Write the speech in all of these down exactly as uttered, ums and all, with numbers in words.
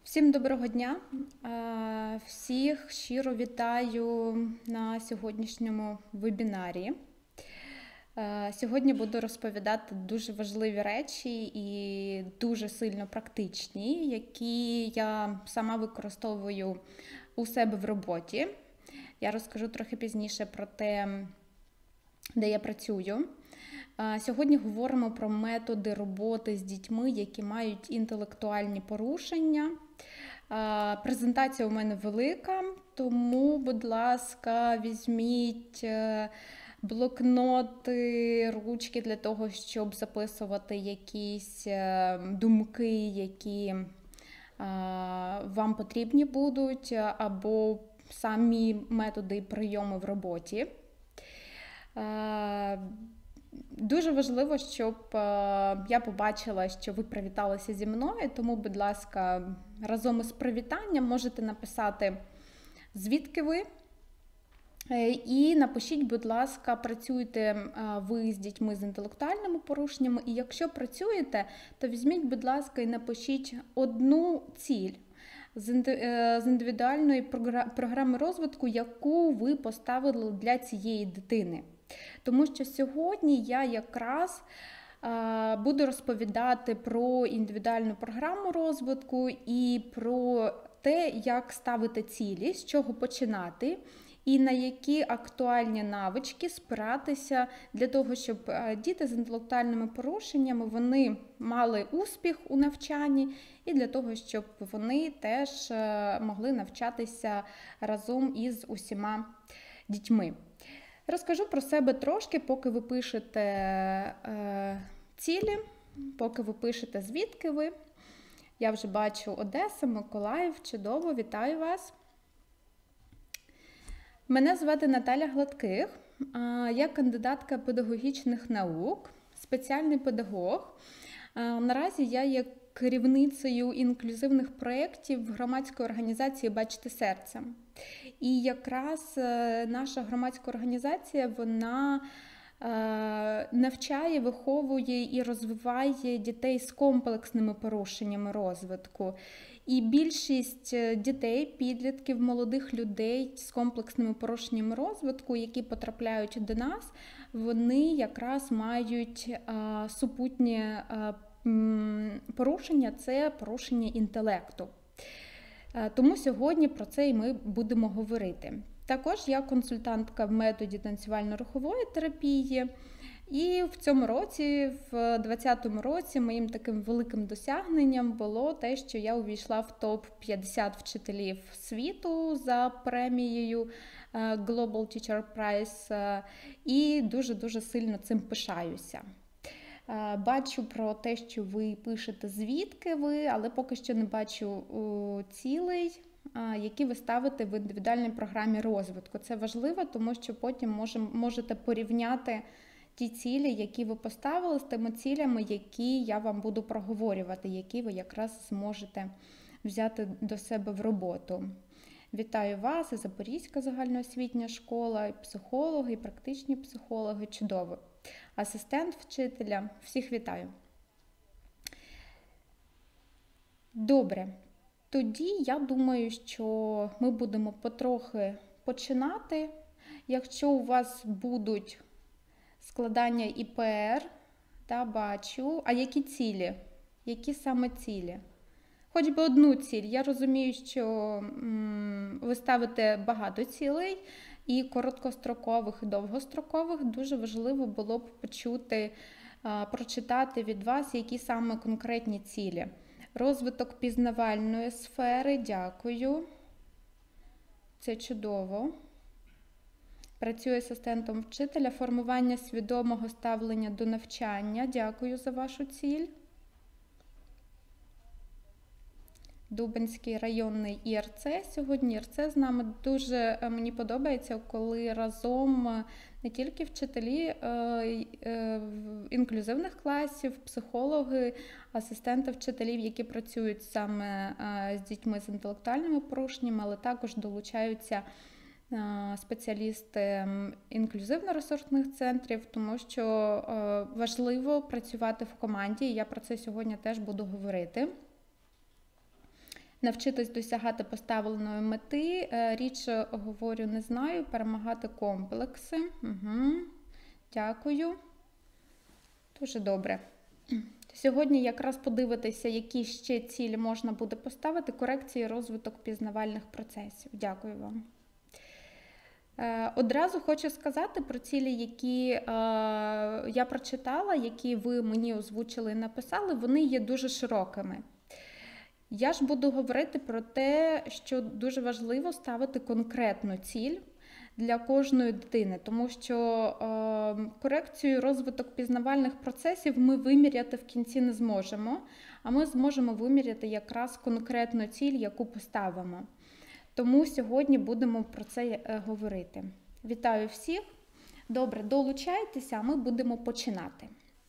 Всім доброго дня! Всіх щиро вітаю на сьогоднішньому вебінарі. Сьогодні буду розповідати дуже важливі речі і дуже сильно практичні, які я сама використовую у себе в роботі. Я розкажу трохи пізніше про те, де я працюю. Сьогодні говоримо про методи роботи з дітьми, які мають інтелектуальні порушення. Презентація у мене велика, тому, будь ласка, візьміть блокноти, ручки для того, щоб записувати якісь думки, які вам потрібні будуть, або самі методи і прийоми в роботі. Дуже важливо, щоб я побачила, що ви привіталися зі мною, тому, будь ласка, разом із привітанням можете написати, звідки ви. І напишіть, будь ласка, працюєте ви з дітьми з інтелектуальними порушеннями. І якщо працюєте, то візьміть, будь ласка, і напишіть одну ціль з індивідуальної програми розвитку, яку ви поставили для цієї дитини. Тому що сьогодні я якраз а, буду розповідати про індивідуальну програму розвитку і про те, як ставити цілі, з чого починати і на які актуальні навички спиратися для того, щоб діти з інтелектуальними порушеннями вони мали успіх у навчанні і для того, щоб вони теж могли навчатися разом із усіма дітьми. Розкажу про себе трошки, поки ви пишете е, цілі, поки ви пишете, звідки ви. Я вже бачу Одеса, Миколаїв, чудово, вітаю вас. Мене звати Наталя Гладких, я кандидатка педагогічних наук, спеціальний педагог. Наразі я є керівницею інклюзивних проєктів громадської організації «Бачте серцем». І якраз наша громадська організація, вона навчає, виховує і розвиває дітей з комплексними порушеннями розвитку. І більшість дітей, підлітків, молодих людей з комплексними порушеннями розвитку, які потрапляють до нас, вони якраз мають супутнє порушення – це порушення інтелекту. Тому сьогодні про це і ми будемо говорити. Також я консультантка в методі танцювально-рухової терапії. І в цьому році, в двадцятому році, моїм таким великим досягненням було те, що я увійшла в топ п'ятдесят вчителів світу за премією Global Teacher Prize і дуже-дуже сильно цим пишаюся. Бачу про те, що ви пишете, звідки ви, але поки що не бачу цілей, які ви ставите в індивідуальній програмі розвитку. Це важливо, тому що потім можете порівняти ті цілі, які ви поставили, з тими цілями, які я вам буду проговорювати, які ви якраз зможете взяти до себе в роботу. Вітаю вас, і Запорізька загальноосвітня школа, і психологи, і практичні психологи. Чудово. Асистент вчителя. Всіх вітаю. Добре. Тоді я думаю, що ми будемо потрохи починати. Якщо у вас будуть складання І Пе Ер, та бачу. А які цілі? Які саме цілі? Хоч би одну ціль. Я розумію, що м, ви ставите багато цілей, і короткострокових, і довгострокових. Дуже важливо було б почути, а, прочитати від вас, які саме конкретні цілі. Розвиток пізнавальної сфери, дякую. Це чудово. Працюю асистентом вчителя, формування свідомого ставлення до навчання. Дякую за вашу ціль. Дубенський районний І Ер Це. Сьогодні І Ер Це з нами. Дуже мені подобається, коли разом не тільки вчителі інклюзивних класів, психологи, асистенти вчителів, які працюють саме з дітьми з інтелектуальними порушеннями, але також долучаються спеціалісти інклюзивно-ресурсних центрів, тому що важливо працювати в команді, і я про це сьогодні теж буду говорити. навчитись досягати поставленої мети. Річ, говорю, не знаю, перемагати комплекси. Угу. Дякую. Дуже добре. Сьогодні якраз подивитися, які ще цілі можна буде поставити. Корекції, розвиток пізнавальних процесів. Дякую вам. Одразу хочу сказати про цілі, які е, я прочитала, які ви мені озвучили і написали, вони є дуже широкими. Я ж буду говорити про те, що дуже важливо ставити конкретну ціль для кожної дитини, тому що е, корекцію, розвиток пізнавальних процесів ми виміряти в кінці не зможемо, а ми зможемо виміряти якраз конкретну ціль, яку поставимо. Тому сьогодні будемо про це говорити. Вітаю всіх! Добре, долучайтеся, а ми будемо починати.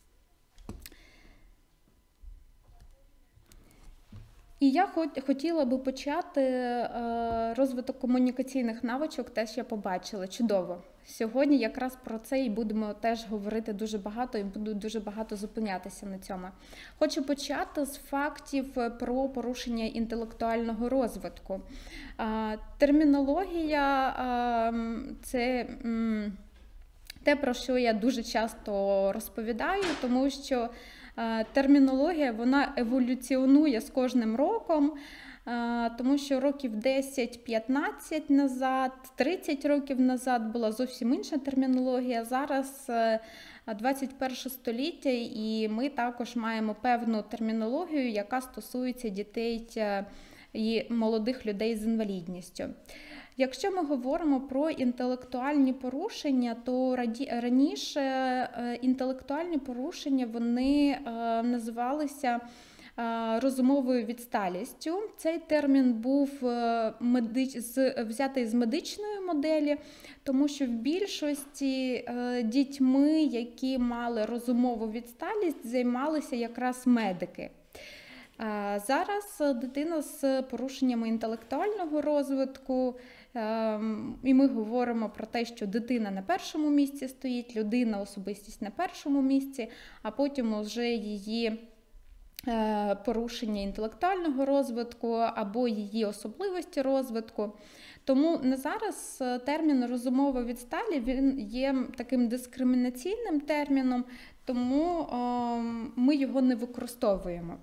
І я хотіла би почати розвиток комунікаційних навичок, теж я побачила. Чудово! Сьогодні якраз про це і будемо теж говорити дуже багато і буду дуже багато зупинятися на цьому. Хочу почати з фактів про порушення інтелектуального розвитку. Термінологія – це те, про що я дуже часто розповідаю, тому що термінологія, вона еволюціонує з кожним роком, тому що років десять-п'ятнадцять назад, тридцять років назад була зовсім інша термінологія. Зараз двадцять перше століття і ми також маємо певну термінологію, яка стосується дітей і молодих людей з інвалідністю. Якщо ми говоримо про інтелектуальні порушення, то раніше інтелектуальні порушення вони називалися розумовою відсталістю. Цей термін був медич... взятий з медичної моделі, тому що в більшості дітьми, які мали розумову відсталість, займалися якраз медики. Зараз дитина з порушеннями інтелектуального розвитку, і ми говоримо про те, що дитина на першому місці стоїть, людина, особистість на першому місці, а потім вже її порушення інтелектуального розвитку або її особливості розвитку. Тому на зараз термін розумова відсталі він є таким дискримінаційним терміном, тому ми його не використовуємо.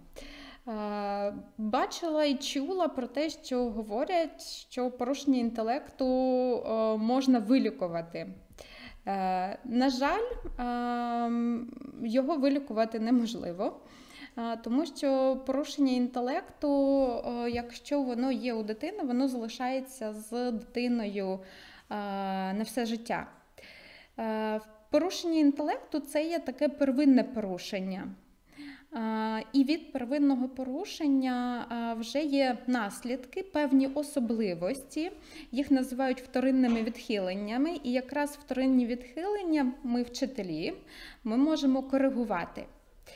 Бачила і чула про те, що говорять, що порушення інтелекту можна вилікувати. На жаль, його вилікувати неможливо, тому що порушення інтелекту, якщо воно є у дитини, воно залишається з дитиною на все життя. Порушення інтелекту – це є таке первинне порушення. І від первинного порушення вже є наслідки, певні особливості, їх називають вторинними відхиленнями, і якраз вторинні відхилення ми, вчителі, ми можемо коригувати.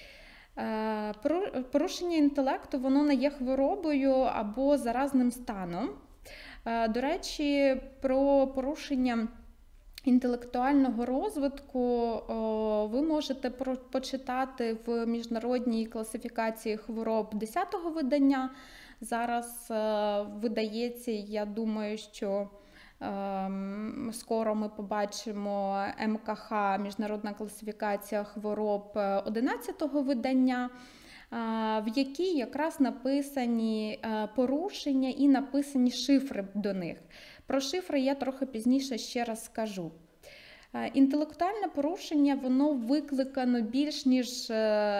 Порушення інтелекту, воно не є хворобою або заразним станом. До речі, про порушення інтелектуального розвитку ви можете почитати в міжнародній класифікації хвороб десятого видання. Зараз видається, я думаю, що скоро ми побачимо ем ка ха, міжнародна класифікація хвороб одинадцятого видання, в якій якраз написані порушення і написані шифри до них. Про шифри я трохи пізніше ще раз скажу. Інтелектуальне порушення, воно викликано більш ніж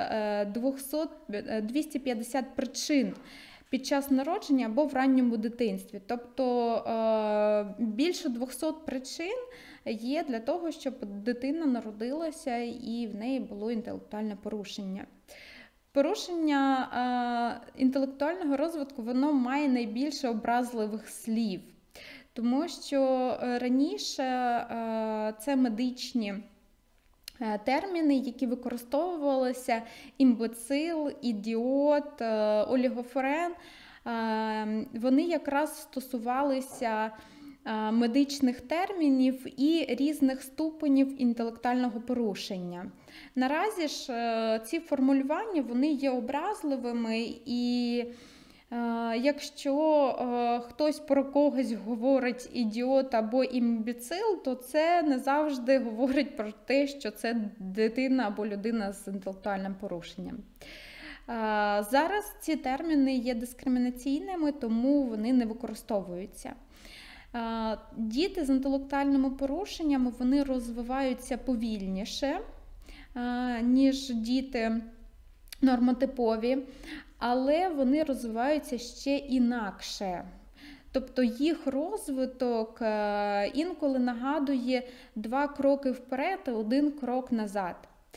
двісті п'ятдесят причин під час народження або в ранньому дитинстві. Тобто більше двохсот причин є для того, щоб дитина народилася і в неї було інтелектуальне порушення. Порушення інтелектуального розвитку, воно має найбільше образливих слів. Тому що раніше це медичні терміни, які використовувалися: імбецил, ідіот, олігофрен, вони якраз стосувалися медичних термінів і різних ступенів інтелектуального порушення. Наразі ж ці формулювання, вони є образливими і Якщо хтось про когось говорить ідіот або імбецил, то це не завжди говорить про те, що це дитина або людина з інтелектуальним порушенням. Зараз ці терміни є дискримінаційними, тому вони не використовуються. Діти з інтелектуальними порушеннями, вони розвиваються повільніше, ніж діти нормотипові, але вони розвиваються ще інакше. Тобто їх розвиток інколи нагадує два кроки вперед і один крок назад.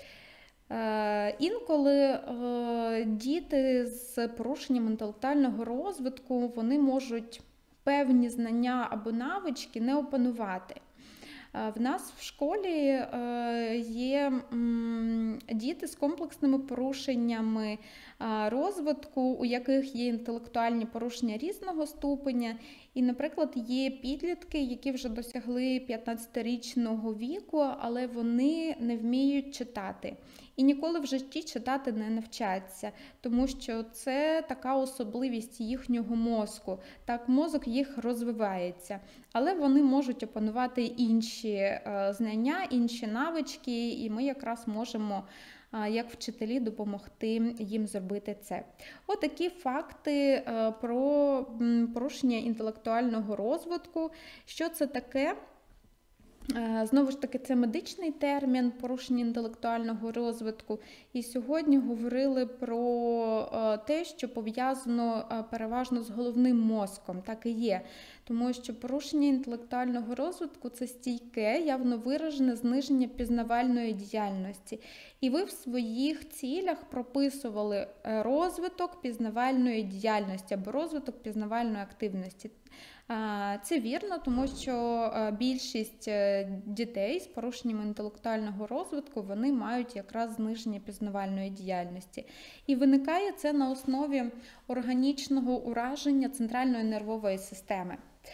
Інколи діти з порушенням інтелектуального розвитку, вони можуть певні знання або навички не опанувати. В нас в школі є діти з комплексними порушеннями розвитку, у яких є інтелектуальні порушення різного ступеня. І, наприклад, є підлітки, які вже досягли п'ятнадцятирічного віку, але вони не вміють читати. І ніколи в житті читати не навчаться, тому що це така особливість їхнього мозку. Так, мозок їх розвивається, але вони можуть опанувати інші знання, інші навички, і ми якраз можемо як вчителі допомогти їм зробити це. Отакі факти про порушення інтелектуального розвитку. Що це таке? Знову ж таки, це медичний термін порушення інтелектуального розвитку. І сьогодні говорили про те, що пов'язано переважно з головним мозком. Так і є. Тому що порушення інтелектуального розвитку – це стійке, явно виражене зниження пізнавальної діяльності. І ви в своїх цілях прописували розвиток пізнавальної діяльності або розвиток пізнавальної активності. Це вірно, тому що більшість дітей з порушенням інтелектуального розвитку, вони мають якраз зниження пізнавальної діяльності. І виникає це на основі органічного ураження центральної нервової системи.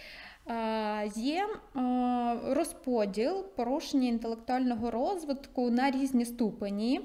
Є розподіл порушення інтелектуального розвитку на різні ступені.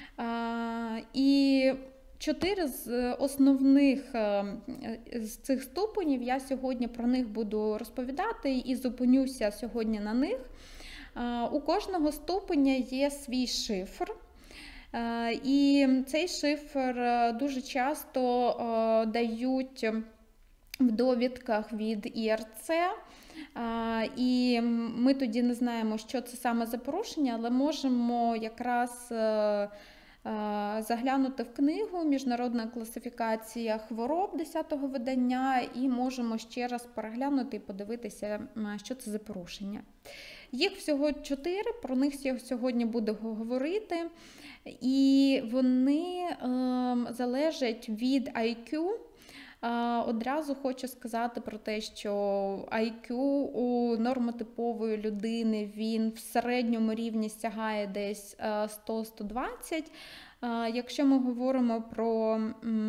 І чотири з основних з цих ступенів, я сьогодні про них буду розповідати і зупинюся сьогодні на них. У кожного ступеня є свій шифр. І цей шифр дуже часто дають в довідках від І Ер Це. І ми тоді не знаємо, що це саме за порушення, але можемо якраз заглянути в книгу «Міжнародна класифікація хвороб» десятого видання і можемо ще раз переглянути і подивитися, що це за порушення. Їх всього чотири, про них я сьогодні буду говорити, і вони е, залежать від ай к'ю. Одразу хочу сказати про те, що ай к'ю у нормотипової людини, він в середньому рівні сягає десь сто - сто двадцять. Якщо ми говоримо про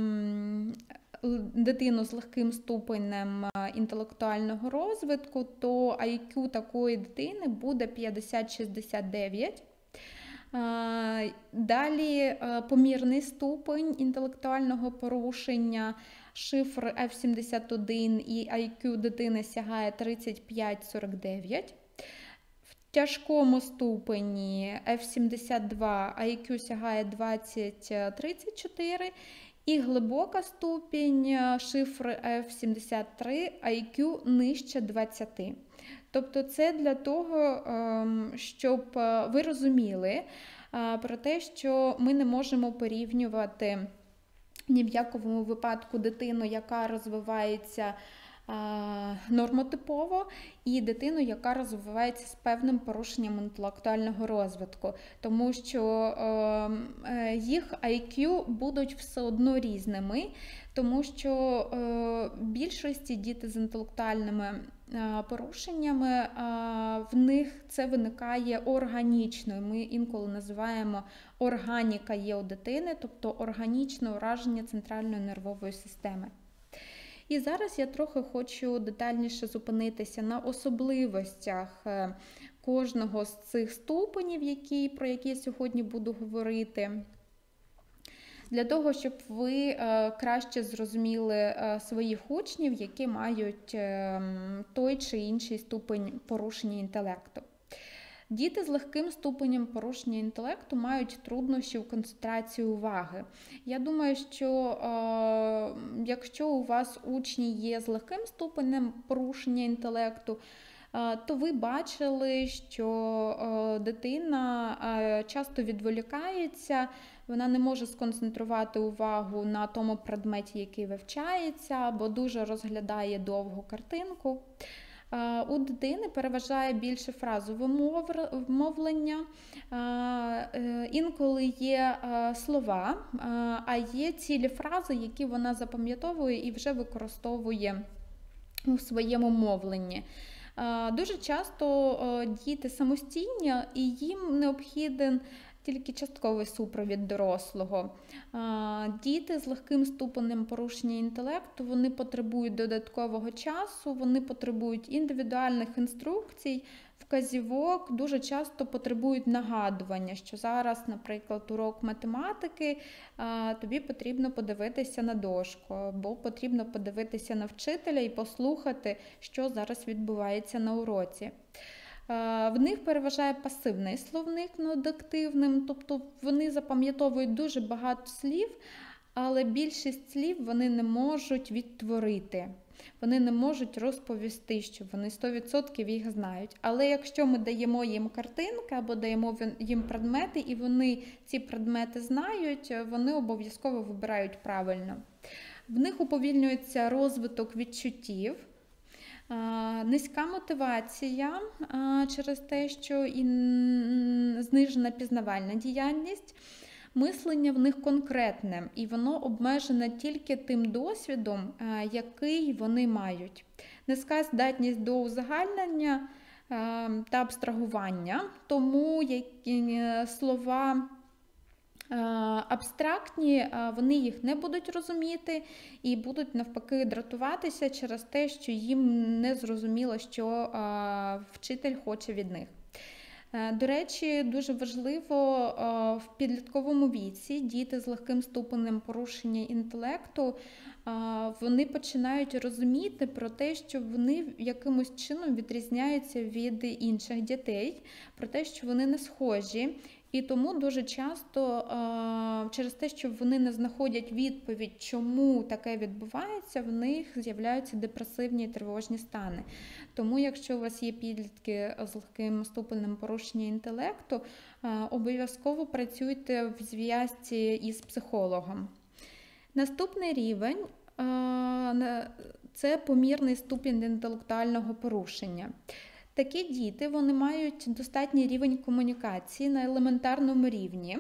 дитину з легким ступенем інтелектуального розвитку, то ай к'ю такої дитини буде п'ятдесят - шістдесят дев'ять. Далі помірний ступень інтелектуального порушення, шифр еф сімдесят один і ай к'ю дитини сягає тридцять п'ять - сорок дев'ять. В тяжкому ступені еф сімдесят два ай к'ю сягає двадцять - тридцять чотири. І глибока ступінь, шифр еф сімдесят три, ай к'ю нижче двадцяти. Тобто це для того, щоб ви розуміли про те, що ми не можемо порівнювати ні в якому випадку дитину, яка розвивається нормотипово, і дитину, яка розвивається з певним порушенням інтелектуального розвитку. Тому що їх ай к'ю будуть все одно різними, тому що в більшості діти з інтелектуальними порушеннями, в них це виникає органічно. Ми інколи називаємо органіка є у дитини, тобто органічне ураження центральної нервової системи. І зараз я трохи хочу детальніше зупинитися на особливостях кожного з цих ступенів, які, про які я сьогодні буду говорити. для того, щоб ви краще зрозуміли своїх учнів, які мають той чи інший ступень порушення інтелекту. Діти з легким ступенем порушення інтелекту мають труднощі в концентрації уваги. Я думаю, що е, якщо у вас учні є з легким ступенем порушення інтелекту, е, то ви бачили, що е, дитина е, часто відволікається, вона не може сконцентрувати увагу на тому предметі, який вивчається, або дуже розглядає довгу картинку. У дитини переважає більше фразове мовлення, інколи є слова, а є цілі фрази, які вона запам'ятовує і вже використовує у своєму мовленні. Дуже часто діти самостійні і їм необхіден тільки частковий супровід дорослого. Діти з легким ступенем порушення інтелекту, вони потребують додаткового часу, вони потребують індивідуальних інструкцій, вказівок, дуже часто потребують нагадування, що зараз, наприклад, урок математики, тобі потрібно подивитися на дошку, або потрібно подивитися на вчителя і послухати, що зараз відбувається на уроці. В них переважає пасивний словник над активним, тобто вони запам'ятовують дуже багато слів, але більшість слів вони не можуть відтворити. Вони не можуть розповісти, що вони сто відсотків їх знають. Але якщо ми даємо їм картинки або даємо їм предмети, і вони ці предмети знають, вони обов'язково вибирають правильно. В них уповільнюється розвиток відчуттів, низька мотивація через те, що і знижена пізнавальна діяльність, мислення в них конкретне, і воно обмежене тільки тим досвідом, який вони мають. Низька здатність до узагальнення та абстрагування, тому які слова абстрактні, вони їх не будуть розуміти і будуть навпаки дратуватися через те, що їм не зрозуміло, що вчитель хоче від них. До речі, дуже важливо в підлітковому віці діти з легким ступенем порушення інтелекту, вони починають розуміти про те, що вони якимось чином відрізняються від інших дітей, про те, що вони не схожі. І тому дуже часто через те, що вони не знаходять відповідь, чому таке відбувається, в них з'являються депресивні і тривожні стани. Тому якщо у вас є підлітки з легким ступенем порушення інтелекту, обов'язково працюйте в зв'язці із психологом. Наступний рівень – це помірний ступінь інтелектуального порушення. Такі діти, вони мають достатній рівень комунікації на елементарному рівні.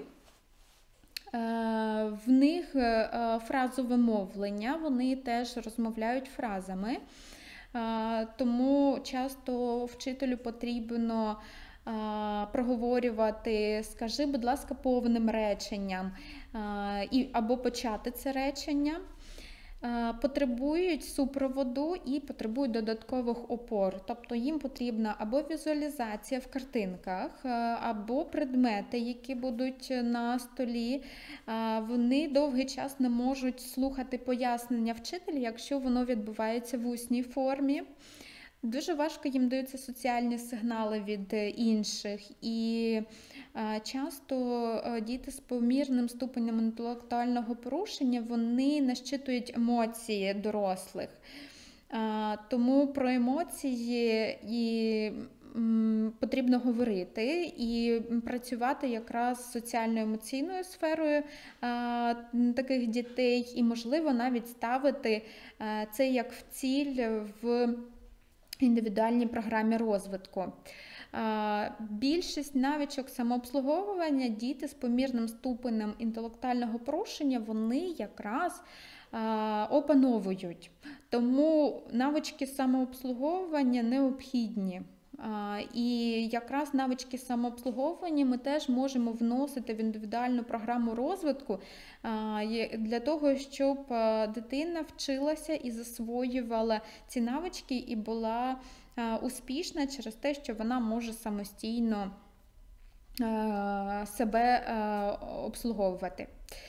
В них фразове мовлення, вони теж розмовляють фразами, тому часто вчителю потрібно проговорювати, скажи, будь ласка, повним реченням, або почати це речення. Потребують супроводу і потребують додаткових опор. Тобто їм потрібна або візуалізація в картинках, або предмети, які будуть на столі. Вони довгий час не можуть слухати пояснення вчителя, якщо воно відбувається в усній формі. Дуже важко їм даються соціальні сигнали від інших, і часто діти з помірним ступенем інтелектуального порушення, вони не щитують емоції дорослих. Тому про емоції і потрібно говорити і працювати якраз з соціально-емоційною сферою таких дітей, і, можливо, навіть ставити це як в ціль в індивідуальній програмі розвитку. Більшість навичок самообслуговування діти з помірним ступенем інтелектуального порушення, вони якраз опановують. Тому навички самообслуговування необхідні. І якраз навички самообслуговування ми теж можемо вносити в індивідуальну програму розвитку для того, щоб дитина вчилася і засвоювала ці навички і була успішна через те, що вона може самостійно себе обслуговувати.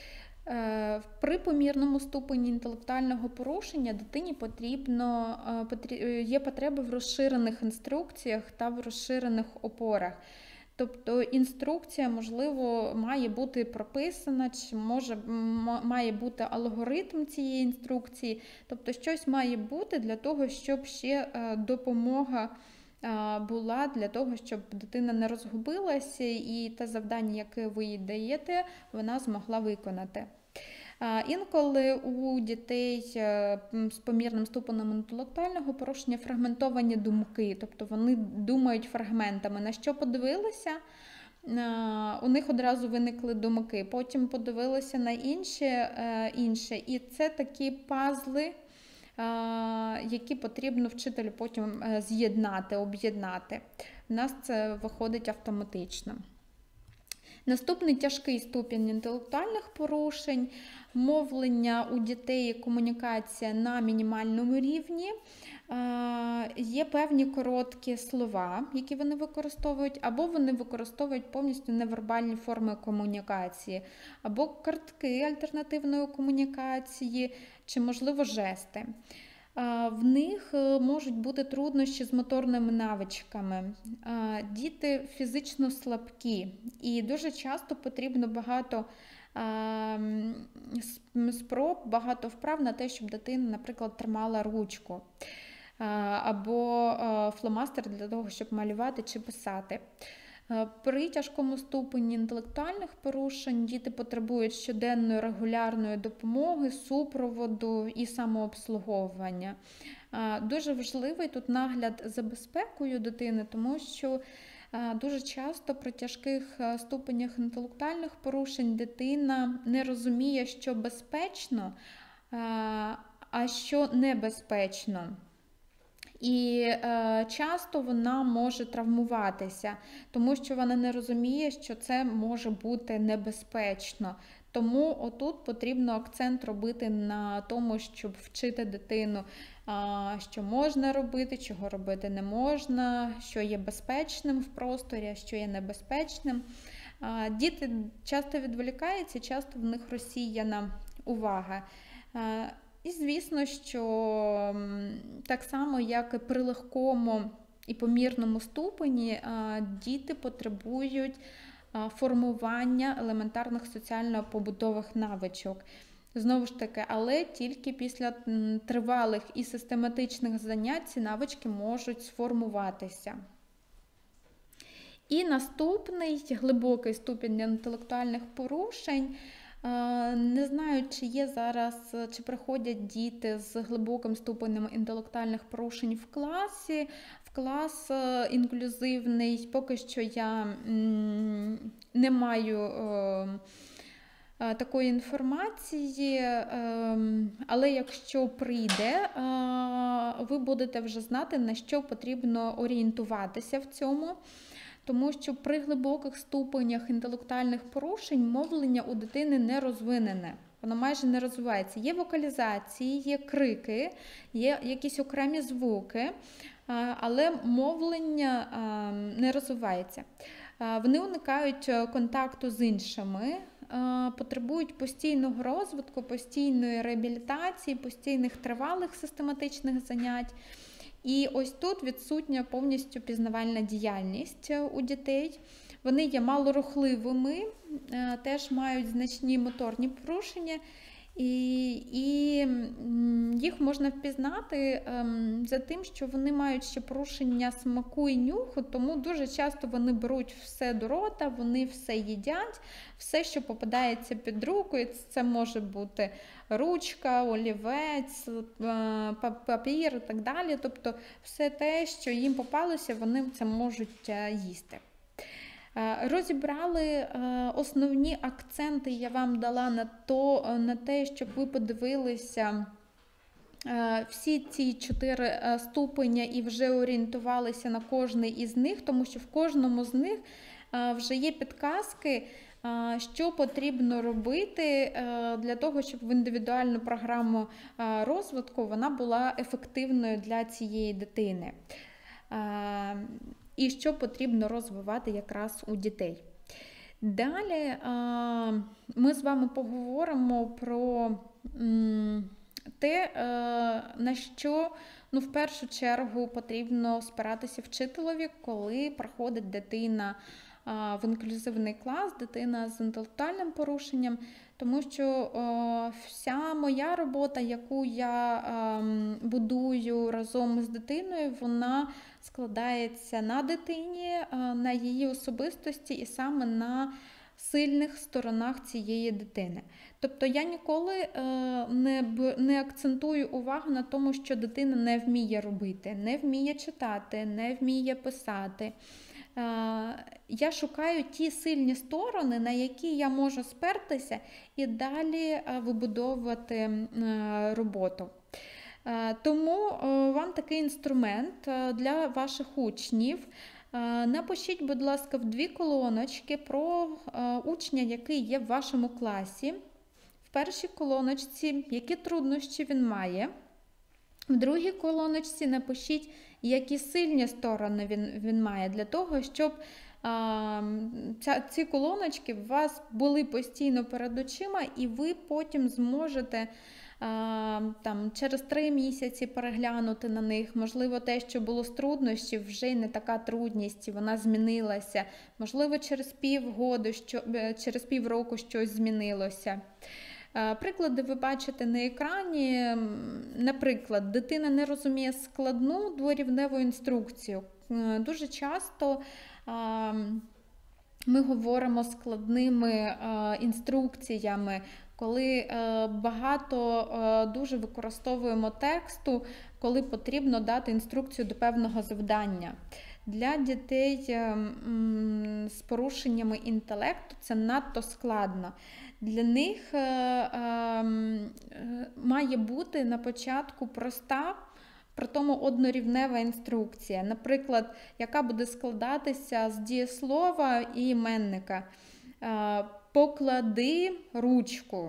При помірному ступені інтелектуального порушення дитині потрібно, є потреба в розширених інструкціях та в розширених опорах. Тобто інструкція, можливо, має бути прописана, чи може, має бути алгоритм цієї інструкції. Тобто щось має бути для того, щоб ще допомога була для того, щоб дитина не розгубилася і те завдання, яке ви їй даєте, вона змогла виконати. Інколи у дітей з помірним ступенем інтелектуального порушення фрагментовані думки, тобто вони думають фрагментами. На що подивилися, у них одразу виникли думки, потім подивилися на інше, інше. І це такі пазли, які потрібно вчителю потім з'єднати, об'єднати. У нас це виходить автоматично. Наступний тяжкий ступінь інтелектуальних порушень, мовлення у дітей і комунікація на мінімальному рівні. Є певні короткі слова, які вони використовують, або вони використовують повністю невербальні форми комунікації, або картки альтернативної комунікації, чи, можливо, жести. В них можуть бути труднощі з моторними навичками. Діти фізично слабкі і дуже часто потрібно багато спроб, багато вправ на те, щоб дитина, наприклад, тримала ручку або фломастер для того, щоб малювати чи писати. При тяжкому ступені інтелектуальних порушень діти потребують щоденної регулярної допомоги, супроводу і самообслуговування. Дуже важливий тут нагляд за безпекою дитини, тому що дуже часто при тяжких ступенях інтелектуальних порушень дитина не розуміє, що безпечно, а що небезпечно. І е, часто вона може травмуватися, тому що вона не розуміє, що це може бути небезпечно. Тому отут потрібно акцент робити на тому, щоб вчити дитину, а, що можна робити, чого робити не можна, що є безпечним в просторі, а що є небезпечним. А, діти часто відволікаються, часто в них розсіяна увага. А, І, звісно, що так само, як і при легкому і помірному ступені, діти потребують формування елементарних соціально-побутових навичок. Знову ж таки, але тільки після тривалих і систематичних занять ці навички можуть сформуватися. І наступний глибокий ступінь інтелектуальних порушень. Не знаю, чи є зараз, чи приходять діти з глибоким ступенем інтелектуальних порушень в класі, в клас інклюзивний. Поки що я не маю такої інформації, але якщо прийде, ви будете вже знати, на що потрібно орієнтуватися в цьому. Тому що при глибоких ступенях інтелектуальних порушень мовлення у дитини не розвинене. Воно майже не розвивається. Є вокалізації, є крики, є якісь окремі звуки, але мовлення не розвивається. Вони уникають контакту з іншими, потребують постійного розвитку, постійної реабілітації, постійних тривалих систематичних занять. І ось тут відсутня повністю пізнавальна діяльність у дітей. Вони є малорухливими, теж мають значні моторні порушення, і, і їх можна впізнати за тим, що вони мають ще порушення смаку і нюху, тому дуже часто вони беруть все до рота, вони все їдять, все, що попадається під руку, і це може бути ручка, олівець, папір і так далі. Тобто все те, що їм попалося, вони це можуть їсти. Розібрали основні акценти, я вам дала на, то, на те, щоб ви подивилися всі ці чотири ступеня і вже орієнтувалися на кожний із них, тому що в кожному з них вже є підказки, що потрібно робити для того, щоб в індивідуальну програму розвитку вона була ефективною для цієї дитини. І що потрібно розвивати якраз у дітей. Далі ми з вами поговоримо про те, на що, ну, в першу чергу потрібно спиратися вчителеві, коли приходить дитина в інклюзивний клас, дитина з інтелектуальним порушенням, тому що вся моя робота, яку я будую разом з дитиною, вона складається на дитині, на її особистості і саме на сильних сторонах цієї дитини. Тобто я ніколи не, не акцентую увагу на тому, що дитина не вміє робити, не вміє читати, не вміє писати. Я шукаю ті сильні сторони, на які я можу спертися і далі вибудовувати роботу. Тому вам такий інструмент для ваших учнів. Напишіть, будь ласка, в дві колоночки про учня, який є в вашому класі. В першій колоночці, які труднощі він має. В другій колоночці напишіть, які сильні сторони він, він має, для того, щоб а, ця, ці колоночки у вас були постійно перед очима, і ви потім зможете а, там, через три місяці переглянути на них. Можливо, те, що було з труднощів, вже не така трудність, і вона змінилася. Можливо, через півгоду, що, через півроку щось змінилося. Приклади ви бачите на екрані. Наприклад, дитина не розуміє складну дворівневу інструкцію. Дуже часто ми говоримо складними інструкціями, коли багато дуже використовуємо тексту, коли потрібно дати інструкцію до певного завдання. Для дітей з порушеннями інтелекту це надто складно. Для них е, е, має бути на початку проста, при тому однорівнева інструкція. Наприклад, яка буде складатися з дієслова і іменника. Е, поклади ручку.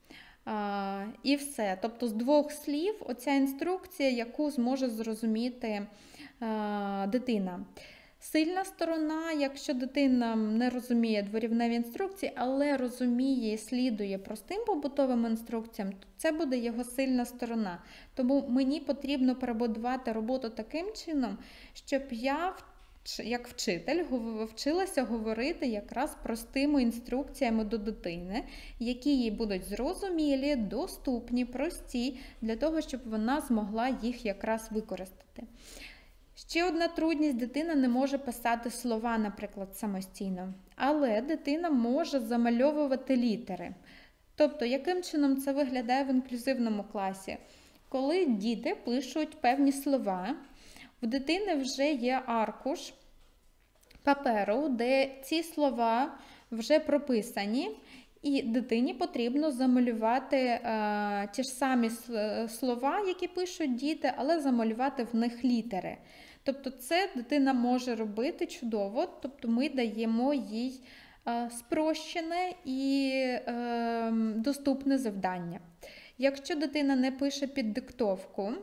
Е, і все. Тобто з двох слів оця інструкція, яку зможе зрозуміти е, дитина. Сильна сторона, якщо дитина не розуміє дворівневі інструкції, але розуміє і слідує простим побутовим інструкціям, то це буде його сильна сторона. Тому мені потрібно перебудувати роботу таким чином, щоб я, як вчитель, вчилася говорити якраз простими інструкціями до дитини, які їй будуть зрозумілі, доступні, прості, для того, щоб вона змогла їх якраз використати. Ще одна трудність – дитина не може писати слова, наприклад, самостійно. Але дитина може замальовувати літери. Тобто, яким чином це виглядає в інклюзивному класі? Коли діти пишуть певні слова, в дитини вже є аркуш паперу, де ці слова вже прописані, і дитині потрібно замалювати е, ті ж самі слова, які пишуть діти, але замалювати в них літери. Тобто це дитина може робити чудово, тобто ми даємо їй е, спрощене і е, доступне завдання. Якщо дитина не пише під диктовку,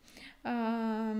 е,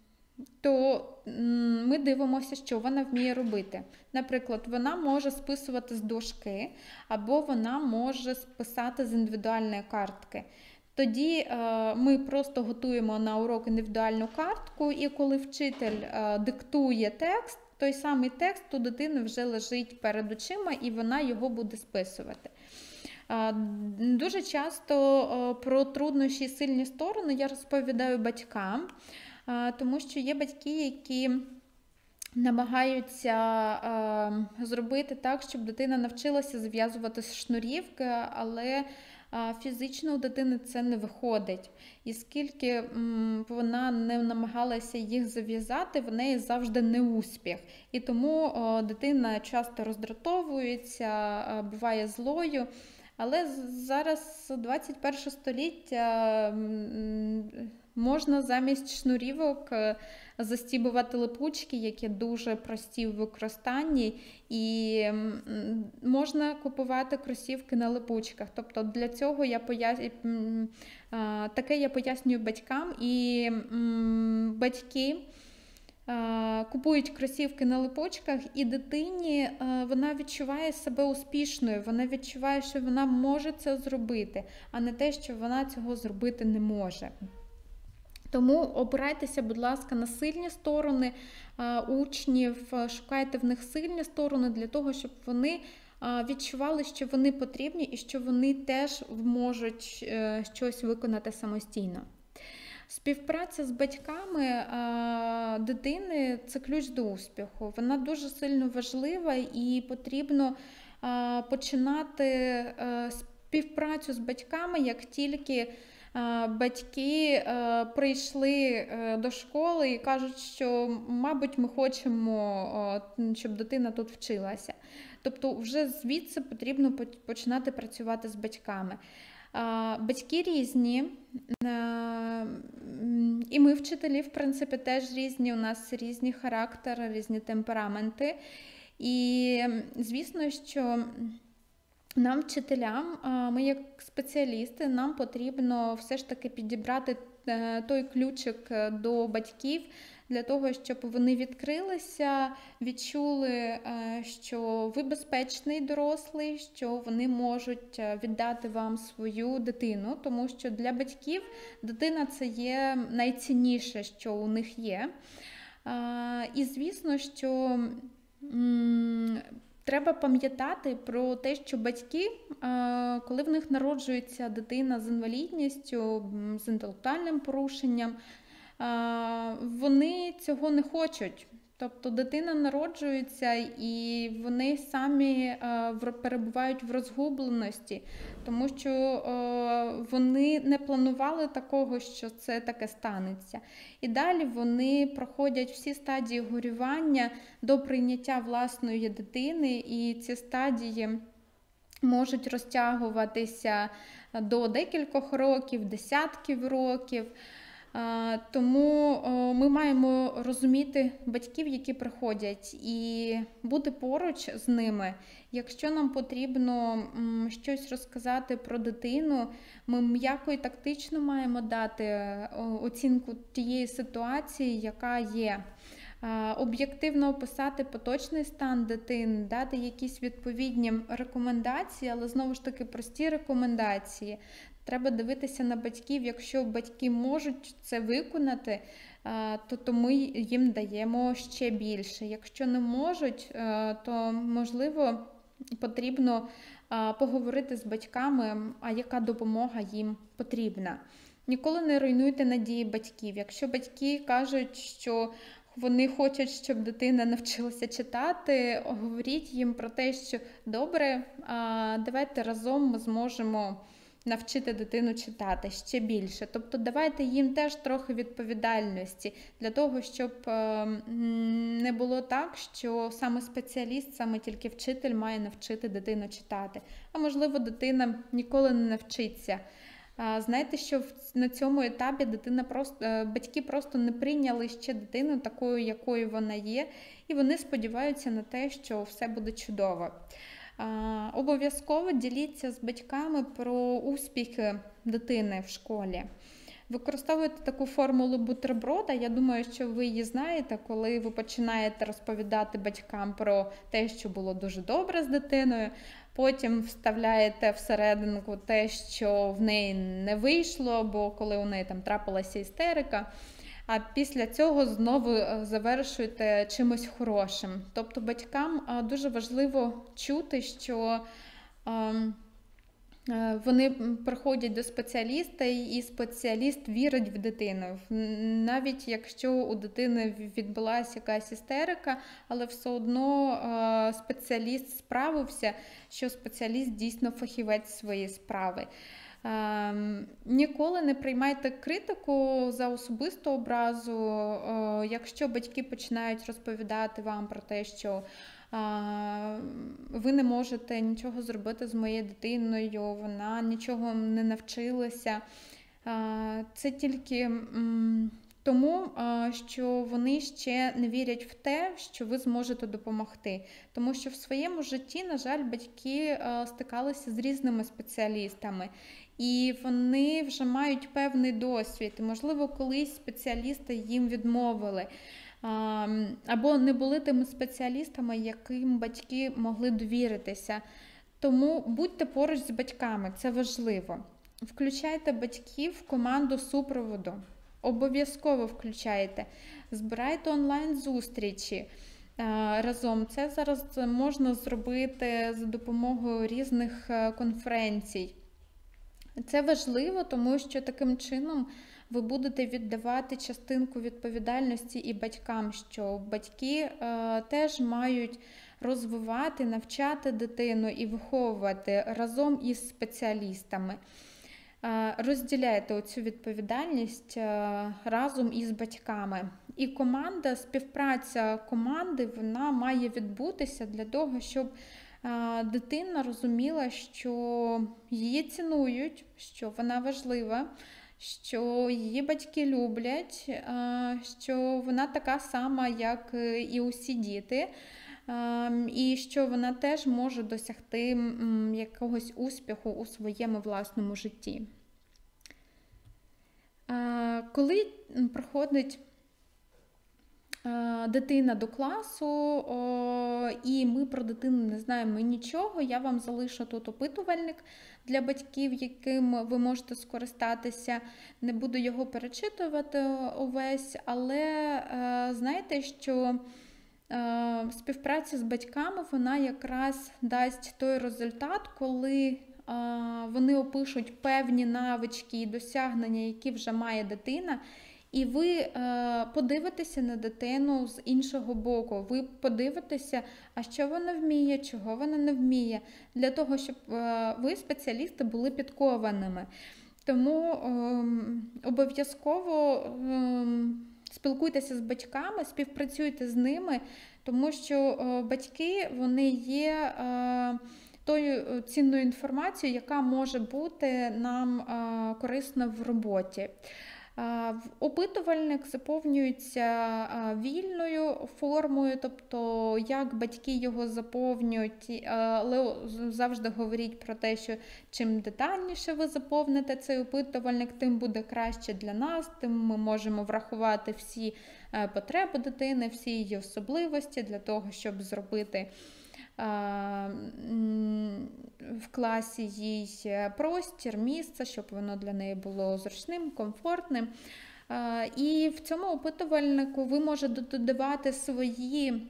то ми дивимося, що вона вміє робити. Наприклад, вона може списувати з дошки, або вона може списати з індивідуальної картки. Тоді е, ми просто готуємо на урок індивідуальну картку, і коли вчитель е, диктує текст, той самий текст у дитини вже лежить перед очима, і вона його буде списувати. Е, дуже часто е, про труднощі і сильні сторони я розповідаю батькам, е, тому що є батьки, які намагаються е, зробити так, щоб дитина навчилася зв'язувати шнурівки, але фізично у дитини це не виходить. І скільки м, вона не намагалася їх зав'язати, в неї завжди не успіх. І тому о, дитина часто роздратовується, о, буває злою. Але зараз двадцять перше століття м, можна замість шнурівок застібувати липучки, які дуже прості в використанні, і можна купувати кросівки на липучках. Тобто для цього я поясню, таке я пояснюю батькам, і батьки купують кросівки на липочках, і дитині вона відчуває себе успішною, вона відчуває, що вона може це зробити, а не те, що вона цього зробити не може. Тому опирайтеся, будь ласка, на сильні сторони учнів, шукайте в них сильні сторони для того, щоб вони відчували, що вони потрібні і що вони теж можуть щось виконати самостійно. Співпраця з батьками дитини – це ключ до успіху. Вона дуже сильно важлива і потрібно починати співпрацю з батьками, як тільки батьки прийшли до школи і кажуть, що, мабуть, ми хочемо, щоб дитина тут вчилася. Тобто вже звідси потрібно починати працювати з батьками. Батьки різні, і ми, вчителі, в принципі, теж різні, у нас різні характери, різні темпераменти. І, звісно, що нам, вчителям, ми як спеціалісти, нам потрібно все ж таки підібрати той ключик до батьків, для того, щоб вони відкрилися, відчули, що ви безпечний дорослий, що вони можуть віддати вам свою дитину, тому що для батьків дитина – це є найцінніше, що у них є. І, звісно, що треба пам'ятати про те, що батьки, коли в них народжується дитина з інвалідністю, з інтелектуальним порушенням, вони цього не хочуть. Тобто дитина народжується і вони самі перебувають в розгубленості, тому що вони не планували такого, що це таке станеться. І далі вони проходять всі стадії горювання до прийняття власної дитини, і ці стадії можуть розтягуватися до декількох років, десятків років. Тому ми маємо розуміти батьків, які приходять, і бути поруч з ними. Якщо нам потрібно щось розказати про дитину, ми м'яко і тактично маємо дати оцінку тієї ситуації, яка є. Об'єктивно описати поточний стан дитини, дати якісь відповідні рекомендації, але знову ж таки прості рекомендації. Треба дивитися на батьків, якщо батьки можуть це виконати, то, то ми їм даємо ще більше. Якщо не можуть, то, можливо, потрібно поговорити з батьками, а яка допомога їм потрібна. Ніколи не руйнуйте надії батьків. Якщо батьки кажуть, що вони хочуть, щоб дитина навчилася читати, говоріть їм про те, що добре, давайте разом ми зможемо навчити дитину читати ще більше. Тобто давайте їм теж трохи відповідальності для того, щоб не було так, що саме спеціаліст, саме тільки вчитель має навчити дитину читати. А можливо, дитина ніколи не навчиться. Знаєте, що на цьому етапі дитина просто, батьки просто не прийняли ще дитину такою, якою вона є, і вони сподіваються на те, що все буде чудово. Обов'язково діліться з батьками про успіхи дитини в школі. Використовуйте таку формулу бутерброда. Я думаю, що ви її знаєте, коли ви починаєте розповідати батькам про те, що було дуже добре з дитиною. Потім вставляєте всерединку те, що в неї не вийшло, бо коли у неї там трапилася істерика. А після цього знову завершуєте чимось хорошим. Тобто батькам дуже важливо чути, що вони приходять до спеціаліста, і спеціаліст вірить в дитину. Навіть якщо у дитини відбулася якась істерика, але все одно спеціаліст справився, що спеціаліст дійсно фахівець своєї справи. Ніколи не приймайте критику за особисту образу. Якщо батьки починають розповідати вам про те, що ви не можете нічого зробити з моєю дитиною, вона нічого не навчилася, це тільки тому, що вони ще не вірять в те, що ви зможете допомогти. Тому що в своєму житті, на жаль, батьки стикалися з різними спеціалістами. І вони вже мають певний досвід. І, можливо, колись спеціалісти їм відмовили. або не були тими спеціалістами, яким батьки могли довіритися. Тому будьте поруч з батьками, це важливо. Включайте батьків в команду супроводу. Обов'язково включайте. Збирайте онлайн-зустрічі разом. Це зараз можна зробити за допомогою різних конференцій. Це важливо, тому що таким чином ви будете віддавати частинку відповідальності і батькам, що батьки е, теж мають розвивати, навчати дитину і виховувати разом із спеціалістами. Е, розділяйте оцю відповідальність е, разом із батьками. І команда, співпраця команди, вона має відбутися для того, щоб е, дитина розуміла, що її цінують, що вона важлива, що її батьки люблять, що вона така сама, як і усі діти, і що вона теж може досягти якогось успіху у своєму власному житті. Коли проходить дитина до класу, і ми про дитину не знаємо нічого, я вам залишу тут опитувальник для батьків, яким ви можете скористатися. Не буду його перечитувати увесь, але знаєте, що співпраця з батьками, вона якраз дасть той результат, коли вони опишуть певні навички і досягнення, які вже має дитина, і ви е, подивитеся на дитину з іншого боку. Ви подивитеся, а що вона вміє, чого вона не вміє, для того, щоб е, ви, спеціалісти, були підкованими. Тому е, обов'язково е, спілкуйтеся з батьками, співпрацюйте з ними, тому що е, батьки, вони є е, тою цінною інформацією, яка може бути нам е, корисна в роботі. Опитувальник заповнюється вільною формою, тобто як батьки його заповнюють, але завжди говоріть про те, що чим детальніше ви заповните цей опитувальник, тим буде краще для нас, тим ми можемо врахувати всі потреби дитини, всі її особливості для того, щоб зробити в класі їй простір, місце, щоб воно для неї було зручним, комфортним. І в цьому опитувальнику ви можете додавати свої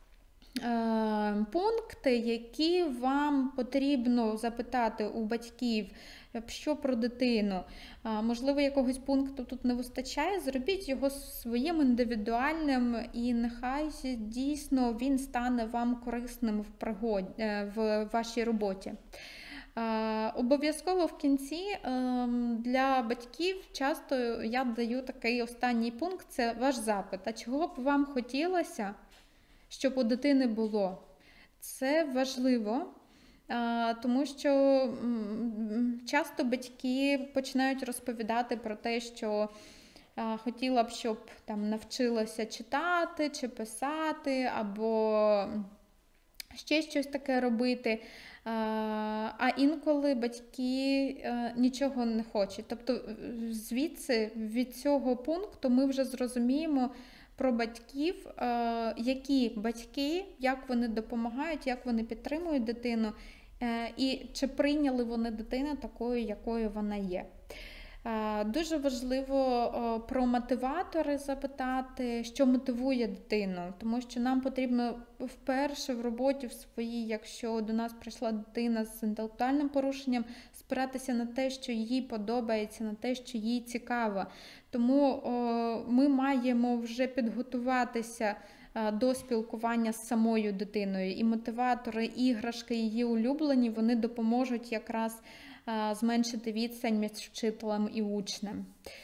пункти, які вам потрібно запитати у батьків, що про дитину. Можливо, якогось пункту тут не вистачає, зробіть його своїм індивідуальним, і нехай дійсно він стане вам корисним в, пригоді, в вашій роботі. Обов'язково в кінці для батьків часто я даю такий останній пункт, це ваш запит. А чого б вам хотілося, щоб у дитини було? Це важливо, тому що часто батьки починають розповідати про те, що хотіла б, щоб там навчилася читати чи писати, або ще щось таке робити. А інколи батьки нічого не хочуть. Тобто звідси, від цього пункту ми вже зрозуміємо про батьків, які батьки, як вони допомагають, як вони підтримують дитину, і чи прийняли вони дитину такою, якою вона є. Дуже важливо про мотиватори запитати, що мотивує дитину, тому що нам потрібно вперше в роботі в своїй, якщо до нас прийшла дитина з інтелектуальним порушенням, спиратися на те, що їй подобається, на те, що їй цікаво. Тому ми маємо вже підготуватися до спілкування з самою дитиною. І мотиватори, іграшки, її улюблені, вони допоможуть якраз зменшити відстань між вчителем і учнем.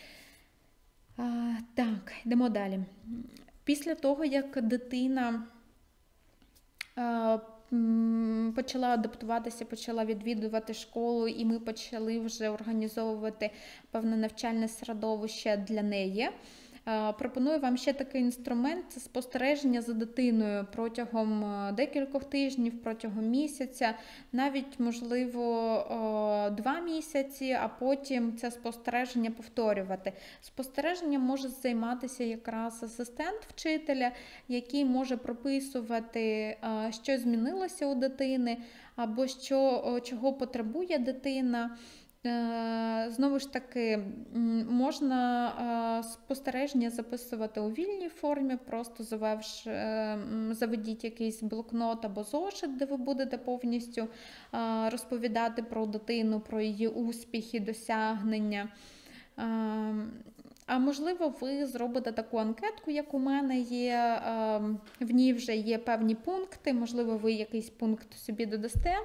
Так, йдемо далі. Після того, як дитина почала адаптуватися, почала відвідувати школу, і ми почали вже організовувати певне навчальне середовище для неї, Пропоную вам ще такий інструмент – це спостереження за дитиною протягом декількох тижнів, протягом місяця, навіть, можливо, два місяці, а потім це спостереження повторювати. Спостереженням може займатися якраз асистент вчителя, який може прописувати, що змінилося у дитини, або що, чого потребує дитина. Знову ж таки, можна спостереження записувати у вільній формі, просто завевши, заведіть якийсь блокнот або зошит, де ви будете повністю розповідати про дитину, про її успіхи, досягнення. А можливо, ви зробите таку анкетку, як у мене є, в ній вже є певні пункти, можливо, ви якийсь пункт собі додасте.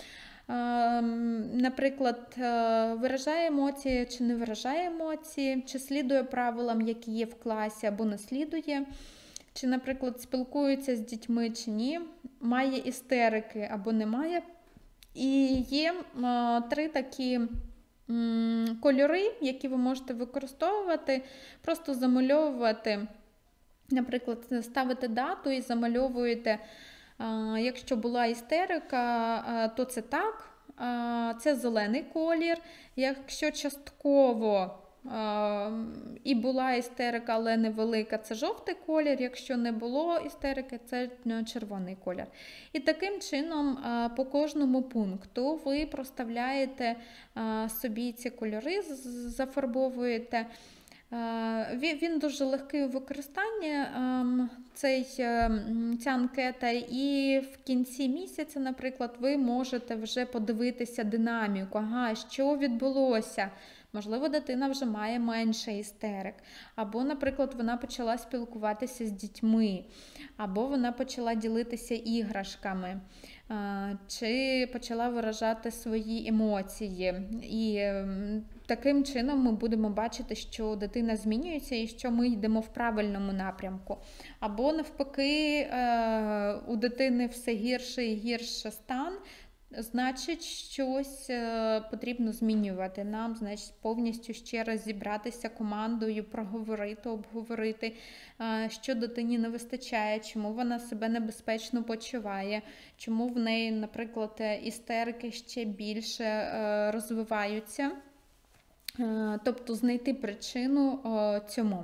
Наприклад, виражає емоції чи не виражає емоції, чи слідує правилам, які є в класі, або не слідує, чи, наприклад, спілкується з дітьми чи ні, має істерики або не має. І є три такі кольори, які ви можете використовувати, просто замальовувати, наприклад, ставите дату і замальовуєте. Якщо була істерика, то це так, це зелений колір. Якщо частково і була істерика, але невелика, це жовтий колір. Якщо не було істерики, це червоний колір. І таким чином по кожному пункту ви проставляєте собі ці кольори, зафарбовуєте. Він дуже легкий у використанні, цей, ця анкета, і в кінці місяця, наприклад, ви можете вже подивитися динаміку, ага, що відбулося. Можливо, дитина вже має менше істерик, або, наприклад, вона почала спілкуватися з дітьми, або вона почала ділитися іграшками, чи почала виражати свої емоції. І таким чином ми будемо бачити, що дитина змінюється і що ми йдемо в правильному напрямку. Або навпаки, у дитини все гірше і гірше стан, значить, щось потрібно змінювати. Нам, значить, повністю ще раз зібратися командою, проговорити, обговорити, що дитині не вистачає, чому вона себе небезпечно почуває, чому в неї, наприклад, істерики ще більше розвиваються. Тобто знайти причину цьому.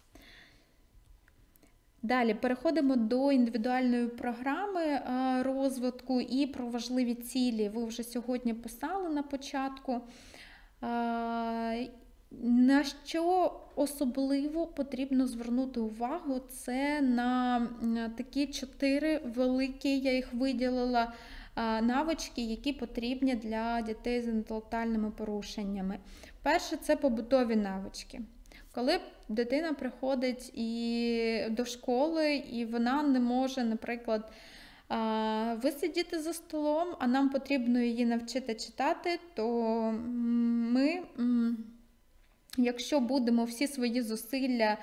Далі переходимо до індивідуальної програми розвитку і про важливі цілі. Ви вже сьогодні писали на початку. На що особливо потрібно звернути увагу, це на такі чотири великі, я їх виділила, навички, які потрібні для дітей з інтелектуальними порушеннями. Перше – це побутові навички. Коли дитина приходить і до школи, і вона не може, наприклад, висидіти за столом, а нам потрібно її навчити читати, то ми, якщо будемо всі свої зусилля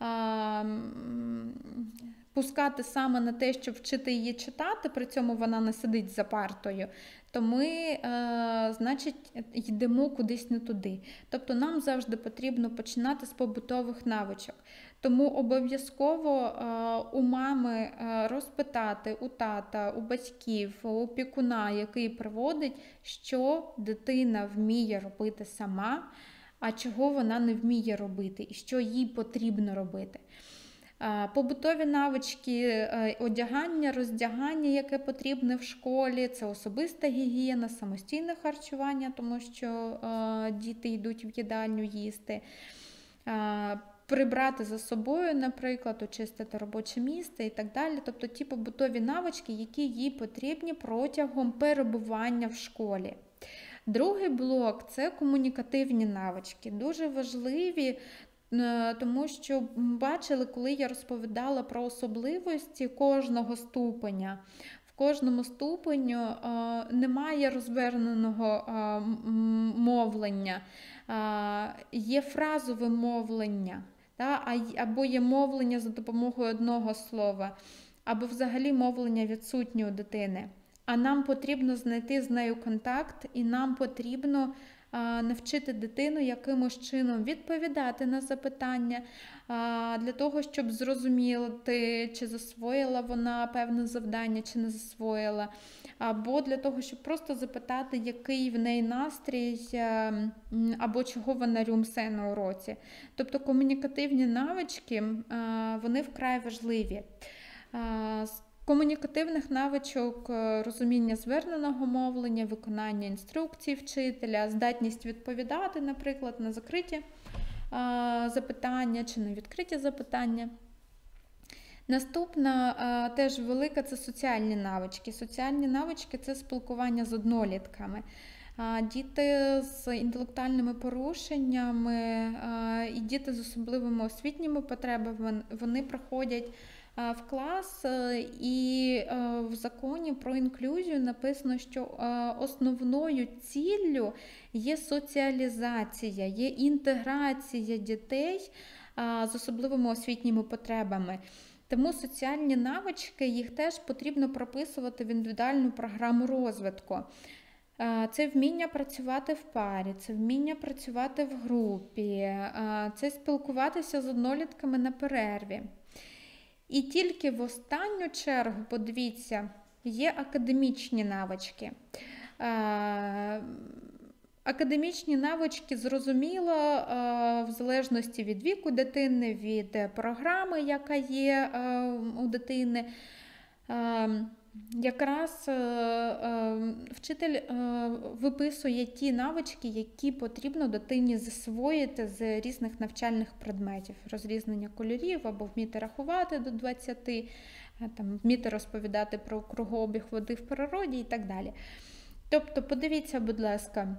пускати саме на те, щоб вчити її читати, при цьому вона не сидить за партою, то ми, е, значить, йдемо кудись не туди. Тобто нам завжди потрібно починати з побутових навичок. Тому обов'язково е, у мами е, розпитати, у тата, у батьків, у опікуна, який приводить, що дитина вміє робити сама, а чого вона не вміє робити, і що їй потрібно робити. Побутові навички, одягання, роздягання, яке потрібне в школі, це особиста гігієна, самостійне харчування, тому що діти йдуть в їдальню їсти, прибрати за собою, наприклад, очистити робоче місце і так далі. Тобто ті побутові навички, які їй потрібні протягом перебування в школі. Другий блок – це комунікативні навички, дуже важливі, тому що бачили, коли я розповідала про особливості кожного ступеня. В кожному ступеню немає розверненого мовлення, є фразове мовлення, або є мовлення за допомогою одного слова, або взагалі мовлення відсутнє у дитини. А нам потрібно знайти з нею контакт, і нам потрібно навчити дитину якимось чином відповідати на запитання, для того, щоб зрозуміти, чи засвоїла вона певне завдання, чи не засвоїла, або для того, щоб просто запитати, який в неї настрій, або чого вона рюмсе на уроці. Тобто комунікативні навички, вони вкрай важливі. З комунікативних навичок розуміння зверненого мовлення, виконання інструкцій вчителя, здатність відповідати, наприклад, на закриті запитання чи на відкриті запитання. Наступна теж велика – це соціальні навички. Соціальні навички – це спілкування з однолітками. Діти з інтелектуальними порушеннями і діти з особливими освітніми потребами, вони проходять в клас, і в законі про інклюзію написано, що основною ціллю є соціалізація, є інтеграція дітей з особливими освітніми потребами. Тому соціальні навички, їх теж потрібно прописувати в індивідуальну програму розвитку. Це вміння працювати в парі, це вміння працювати в групі, це спілкуватися з однолітками на перерві. І тільки в останню чергу, подивіться, є академічні навички. Академічні навички, зрозуміло, в залежності від віку дитини, від програми, яка є у дитини. Якраз вчитель виписує ті навички, які потрібно дитині засвоїти з різних навчальних предметів. Розрізнення кольорів, або вміти рахувати до двадцяти, там, вміти розповідати про кругообіг води в природі і так далі. Тобто, подивіться, будь ласка,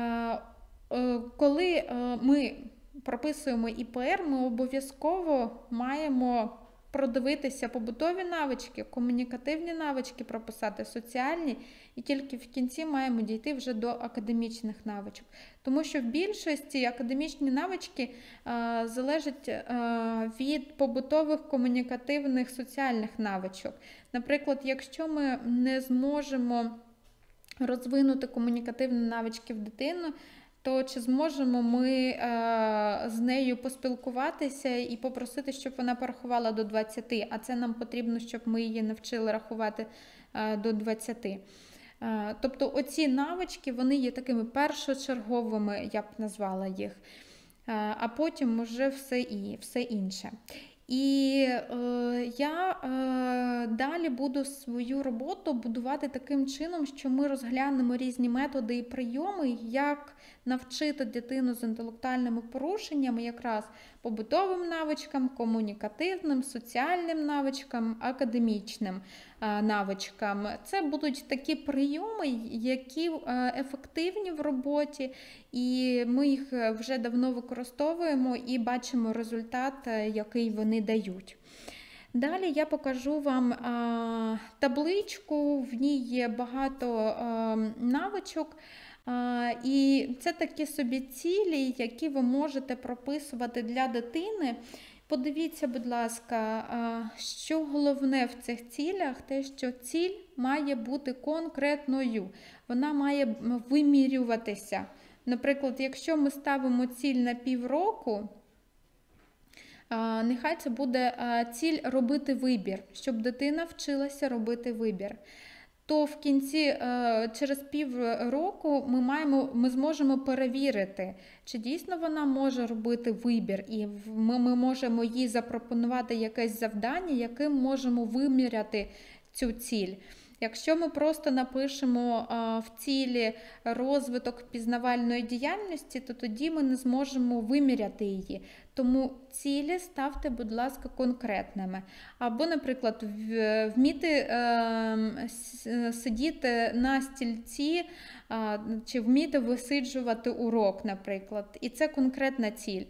коли ми прописуємо І Пе Ер, ми обов'язково маємо продивитися побутові навички, комунікативні навички прописати, соціальні, і тільки в кінці маємо дійти вже до академічних навичок. Тому що в більшості академічні навички а, залежать а, від побутових, комунікативних, соціальних навичок. Наприклад, якщо ми не зможемо розвинути комунікативні навички в дитину, то чи зможемо ми е, з нею поспілкуватися і попросити, щоб вона порахувала до двадцяти, а це нам потрібно, щоб ми її навчили рахувати е, до двадцяти. Е, тобто оці навички, вони є такими першочерговими, я б назвала їх, е, а потім вже все, і, все інше. І е, я е, далі буду свою роботу будувати таким чином, що ми розглянемо різні методи і прийоми, як навчити дитину з інтелектуальними порушеннями якраз побутовим навичкам, комунікативним, соціальним навичкам, академічним е, навичкам. Це будуть такі прийоми, які е, ефективні в роботі, і ми їх вже давно використовуємо і бачимо результат, який вони дають. Далі я покажу вам а, табличку, в ній є багато а, навичок, а, і це такі собі цілі, які ви можете прописувати для дитини. Подивіться, будь ласка, а, що головне в цих цілях, те, що ціль має бути конкретною, вона має вимірюватися. Наприклад, якщо ми ставимо ціль на півроку, нехай це буде ціль робити вибір, щоб дитина вчилася робити вибір. То в кінці, через півроку, ми, маємо, ми зможемо перевірити, чи дійсно вона може робити вибір, і ми, ми можемо їй запропонувати якесь завдання, яким можемо виміряти цю ціль. Якщо ми просто напишемо а, в цілі розвиток пізнавальної діяльності, то тоді ми не зможемо виміряти її. Тому цілі ставте, будь ласка, конкретними. Або, наприклад, вміти е, сидіти на стільці, а, чи вміти висиджувати урок, наприклад. І це конкретна ціль.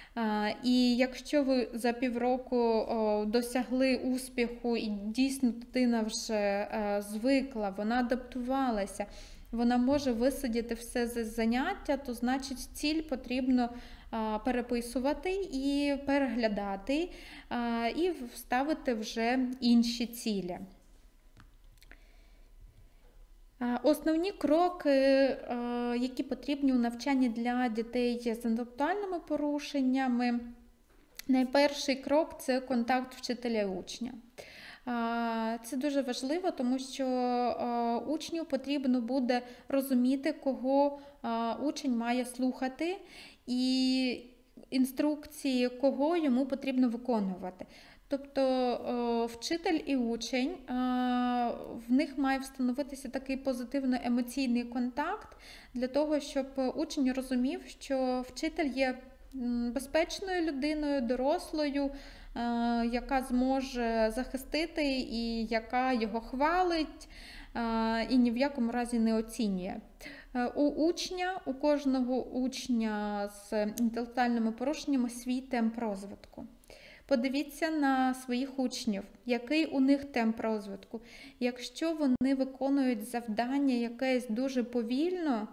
І якщо ви за півроку досягли успіху і дійсно дитина вже звикла, вона адаптувалася, вона може висидіти все за заняття, то значить ціль потрібно переписувати і переглядати, і вставити вже інші цілі. Основні кроки, які потрібні у навчанні для дітей з інтелектуальними порушеннями. Найперший крок – це контакт вчителя і учня. Це дуже важливо, тому що учню потрібно буде розуміти, кого учень має слухати, і інструкції, кого йому потрібно виконувати. Тобто вчитель і учень, в них має встановитися такий позитивно-емоційний контакт для того, щоб учень розумів, що вчитель є безпечною людиною, дорослою, яка зможе захистити і яка його хвалить і ні в якому разі не оцінює. У учня, у кожного учня з інтелектуальними порушеннями свій темп розвитку. Подивіться на своїх учнів, який у них темп розвитку. Якщо вони виконують завдання якесь дуже повільно,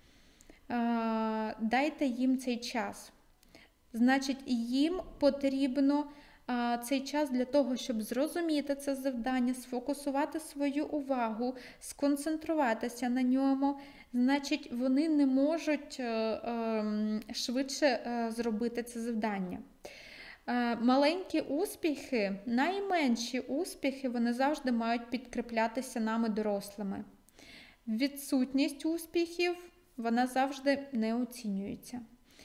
дайте їм цей час. Значить, їм потрібно цей час для того, щоб зрозуміти це завдання, сфокусувати свою увагу, сконцентруватися на ньому. Значить, вони не можуть швидше зробити це завдання. Маленькі успіхи, найменші успіхи, вони завжди мають підкріплятися нами дорослими. Відсутність успіхів, вона завжди не оцінюється.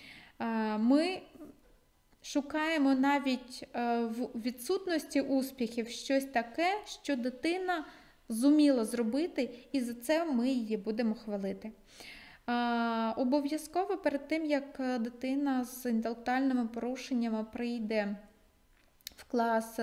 Ми шукаємо навіть в відсутності успіхів щось таке, що дитина зуміла зробити, і за це ми її будемо хвалити. Обов'язково перед тим, як дитина з інтелектуальними порушеннями прийде в клас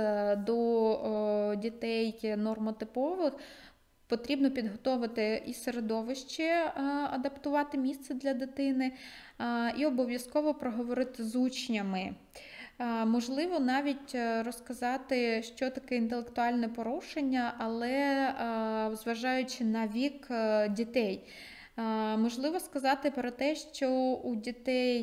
до дітей нормотипових, потрібно підготувати і середовище, адаптувати місце для дитини, і обов'язково проговорити з учнями. Можливо, навіть розказати, що таке інтелектуальне порушення, але зважаючи на вік дітей. Можливо сказати про те, що у дітей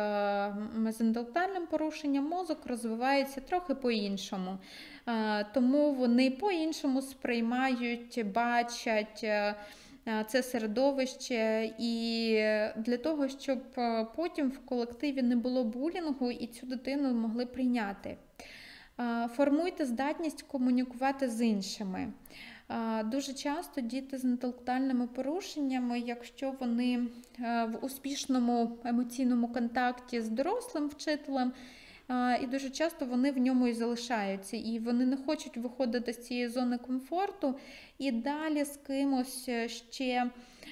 з інтелектуальним порушенням мозок розвивається трохи по-іншому. Тому вони по-іншому сприймають, бачать це середовище, і для того, щоб потім в колективі не було булінгу і цю дитину могли прийняти. Формуйте здатність комунікувати з іншими. Дуже часто діти з інтелектуальними порушеннями, якщо вони в успішному емоційному контакті з дорослим вчителем, і дуже часто вони в ньому і залишаються, і вони не хочуть виходити з цієї зони комфорту і далі з кимось ще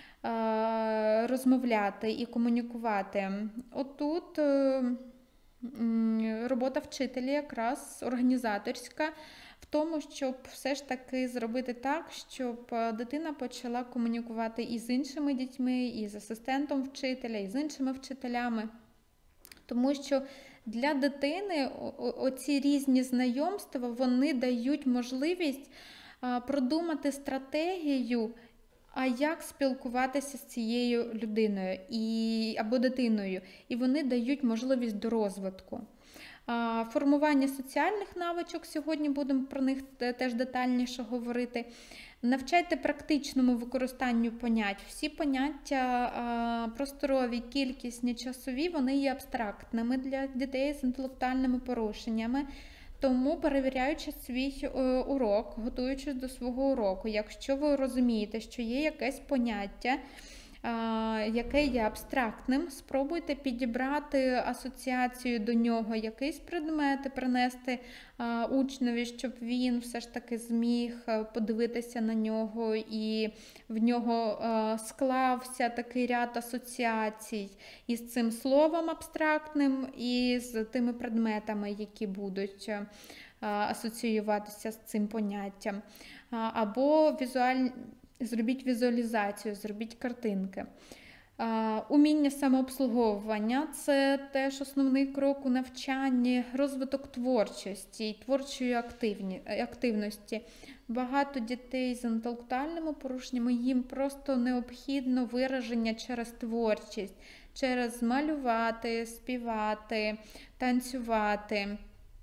розмовляти і комунікувати. Отут робота вчителя якраз організаторська, в тому, щоб все ж таки зробити так, щоб дитина почала комунікувати і з іншими дітьми, і з асистентом вчителя, і з іншими вчителями. Тому що для дитини оці різні знайомства, вони дають можливість продумати стратегію, а як спілкуватися з цією людиною і, або дитиною. І вони дають можливість до розвитку. Формування соціальних навичок, сьогодні будемо про них теж детальніше говорити. Навчайте практичному використанню понять. Всі поняття просторові, кількісні, часові, вони є абстрактними для дітей з інтелектуальними порушеннями. Тому, перевіряючи свій урок, готуючись до свого уроку, якщо ви розумієте, що є якесь поняття, яке є абстрактним, спробуйте підібрати асоціацію до нього, якийсь предмет принести учневі, щоб він все ж таки зміг подивитися на нього і в нього склався такий ряд асоціацій із цим словом абстрактним і з тими предметами, які будуть асоціюватися з цим поняттям. Або візуальні Зробіть візуалізацію, зробіть картинки. Уміння самообслуговування – це теж основний крок у навчанні, розвиток творчості і творчої активності. Багато дітей з інтелектуальними порушеннями, їм просто необхідно вираження через творчість, через малювати, співати, танцювати.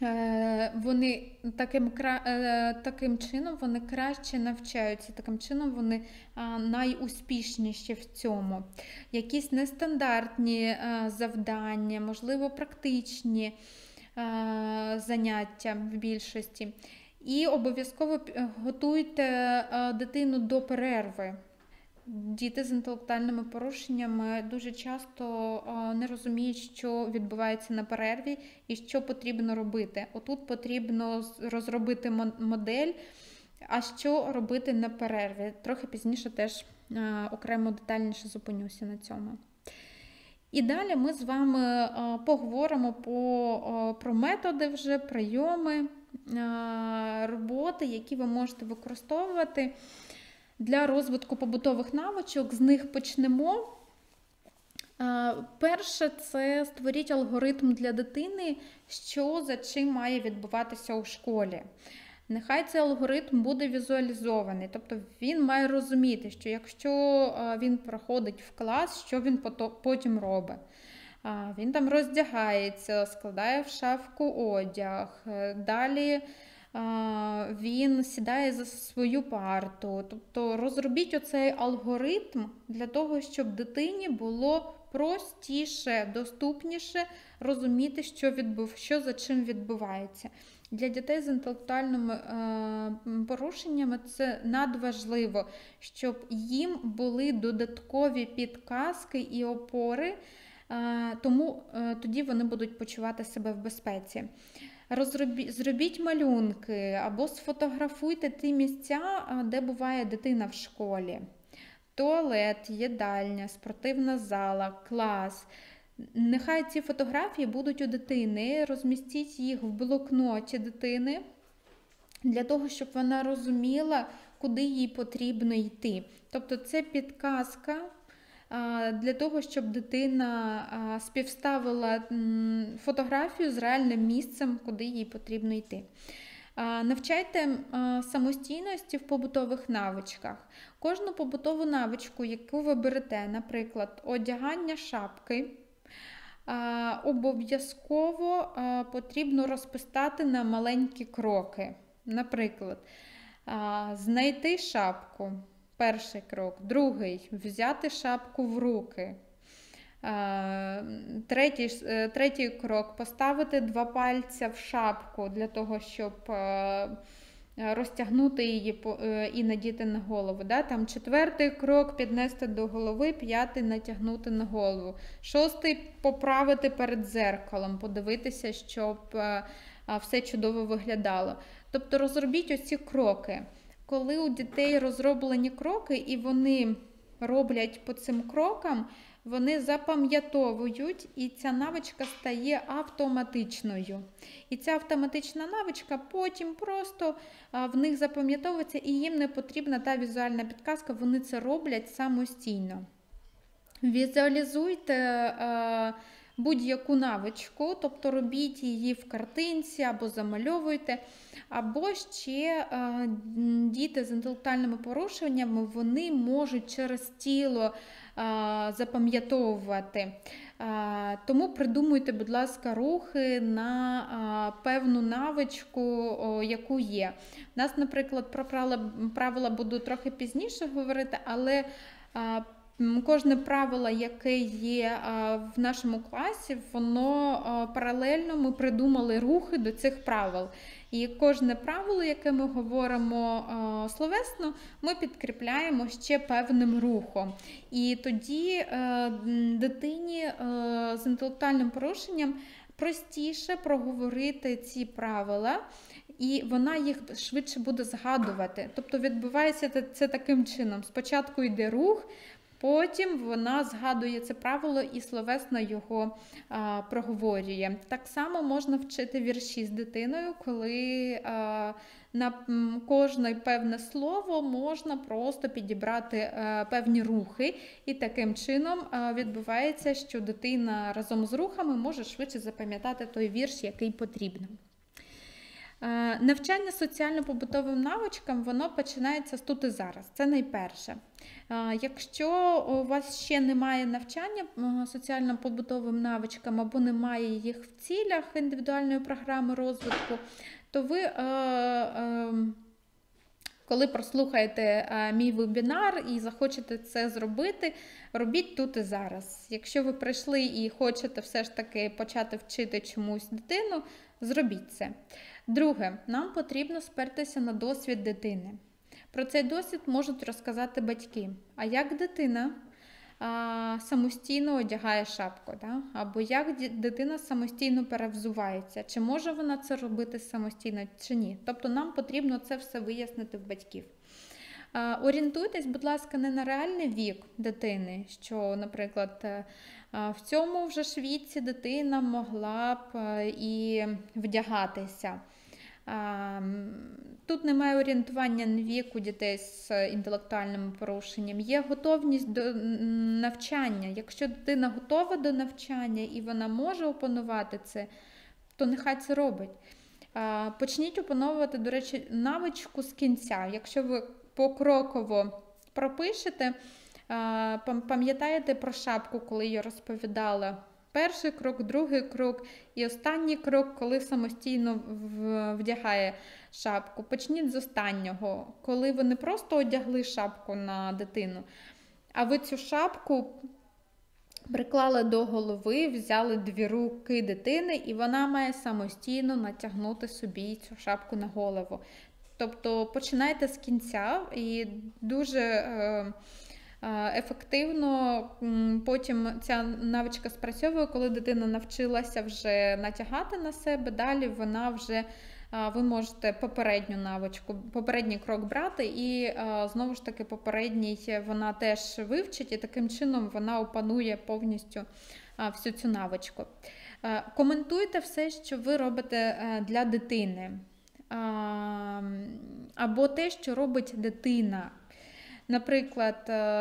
Вони таким, таким чином вони краще навчаються, таким чином вони найуспішніші в цьому. Якісь нестандартні завдання, можливо, практичні заняття в більшості. І обов'язково готуйте дитину до перерви. Діти з інтелектуальними порушеннями дуже часто не розуміють, що відбувається на перерві і що потрібно робити. Отут потрібно розробити модель, а що робити на перерві. Трохи пізніше теж окремо детальніше зупинюся на цьому. І далі ми з вами поговоримо по, про методи вже, прийоми роботи, які ви можете використовувати для розвитку побутових навичок. З них почнемо. Перше, це створіть алгоритм для дитини, що за чим має відбуватися у школі. Нехай цей алгоритм буде візуалізований, тобто він має розуміти, що якщо він проходить в клас, що він потім робить. Він там роздягається, складає в шафку одяг, далі він сідає за свою парту. Тобто розробіть оцей алгоритм для того, щоб дитині було простіше, доступніше розуміти, що, відбув, що за чим відбувається. Для дітей з інтелектуальними е, порушеннями це надважливо, щоб їм були додаткові підказки і опори, е, тому е, тоді вони будуть почувати себе в безпеці. Розробі, зробіть малюнки або сфотографуйте ті місця, де буває дитина в школі. Туалет, їдальня, спортивна зала, клас. Нехай ці фотографії будуть у дитини, розмістіть їх в блокноті дитини, для того, щоб вона розуміла, куди їй потрібно йти. Тобто це підказка для того, щоб дитина співставила фотографію з реальним місцем, куди їй потрібно йти. Навчайте самостійності в побутових навичках. Кожну побутову навичку, яку ви берете, наприклад, одягання шапки, обов'язково потрібно розписати на маленькі кроки. Наприклад, знайти шапку. Перший крок. Другий – взяти шапку в руки. Третій, третій крок – поставити два пальця в шапку для того, щоб розтягнути її і надіти на голову. Там четвертий крок – піднести до голови, п'ятий – натягнути на голову. Шостий – поправити перед дзеркалом, подивитися, щоб все чудово виглядало. Тобто розробіть оці кроки. Коли у дітей розроблені кроки і вони роблять по цим крокам, вони запам'ятовують, і ця навичка стає автоматичною. І ця автоматична навичка потім просто в них запам'ятовується, і їм не потрібна та візуальна підказка, вони це роблять самостійно. Візуалізуйте будь-яку навичку, тобто робіть її в картинці або замальовуйте, або ще е, діти з інтелектуальними порушеннями, вони можуть через тіло е, запам'ятовувати. Е, тому придумуйте, будь ласка, рухи на е, певну навичку, о, яку є. У нас, наприклад, про правила, правила буду трохи пізніше говорити, але е, кожне правило, яке є в нашому класі, воно паралельно ми придумали рухи до цих правил. І кожне правило, яке ми говоримо словесно, ми підкріпляємо ще певним рухом. І тоді дитині з інтелектуальним порушенням простіше проговорити ці правила, і вона їх швидше буде згадувати. Тобто відбувається це таким чином. Спочатку йде рух, потім вона згадує це правило і словесно його а, проговорює. Так само можна вчити вірші з дитиною, коли а, на кожне певне слово можна просто підібрати а, певні рухи. І таким чином а, відбувається, що дитина разом з рухами може швидше запам'ятати той вірш, який потрібно. Навчання соціально-побутовим навичкам, воно починається з тут і зараз. Це найперше. Якщо у вас ще немає навчання соціально-побутовим навичкам або немає їх в цілях індивідуальної програми розвитку, то ви, коли прослухаєте мій вебінар і захочете це зробити, робіть тут і зараз. Якщо ви прийшли і хочете все ж таки почати вчити чомусь дитину, зробіть це. Друге, нам потрібно спертися на досвід дитини. Про цей досвід можуть розказати батьки. А як дитина а, самостійно одягає шапку? Да? Або як дитина самостійно перевзувається? Чи може вона це робити самостійно, чи ні? Тобто нам потрібно це все вияснити в батьків. А, орієнтуйтесь, будь ласка, не на реальний вік дитини, що, наприклад, в цьому вже ж віці дитина могла б і вдягатися. Тут немає орієнтування на віку дітей з інтелектуальним порушенням. Є готовність до навчання. Якщо дитина готова до навчання і вона може опанувати це, то нехай це робить. Почніть опановувати, до речі, навичку з кінця. Якщо ви покроково пропишете, пам'ятаєте про шапку, коли я розповідала? Перший крок, другий крок і останній крок, коли самостійно вдягає шапку. Почніть з останнього, коли ви не просто одягли шапку на дитину, а ви цю шапку приклали до голови, взяли дві руки дитини, і вона має самостійно натягнути собі цю шапку на голову. Тобто починайте з кінця і дуже ефективно потім ця навичка спрацьовує, коли дитина навчилася вже натягати на себе, далі вона вже, ви можете попередню навичку, попередній крок брати і знову ж таки попередній вона теж вивчить і таким чином вона опанує повністю всю цю навичку. Коментуйте все, що ви робите для дитини, або те, що робить дитина. Наприклад,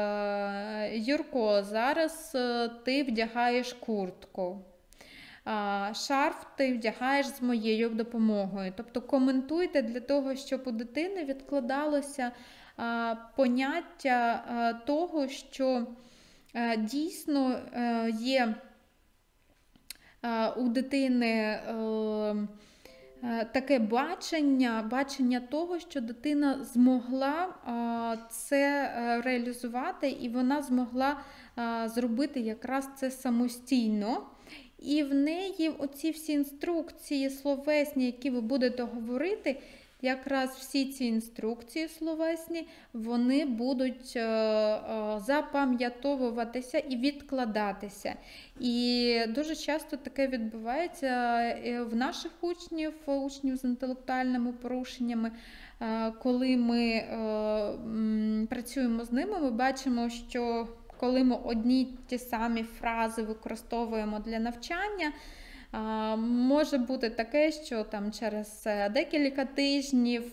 Юрко, зараз ти вдягаєш куртку, шарф ти вдягаєш з моєю допомогою. Тобто коментуйте для того, щоб у дитини відкладалося поняття того, що дійсно є у дитини таке бачення, бачення того, що дитина змогла це реалізувати і вона змогла зробити якраз це самостійно. І в неї оці всі інструкції словесні, які ви будете говорити, якраз всі ці інструкції словесні, вони будуть запам'ятовуватися і відкладатися. І дуже часто таке відбувається в наших учнів, учнів з інтелектуальними порушеннями. Коли ми працюємо з ними, ми бачимо, що коли ми одні ті самі фрази використовуємо для навчання, може бути таке, що там через декілька тижнів,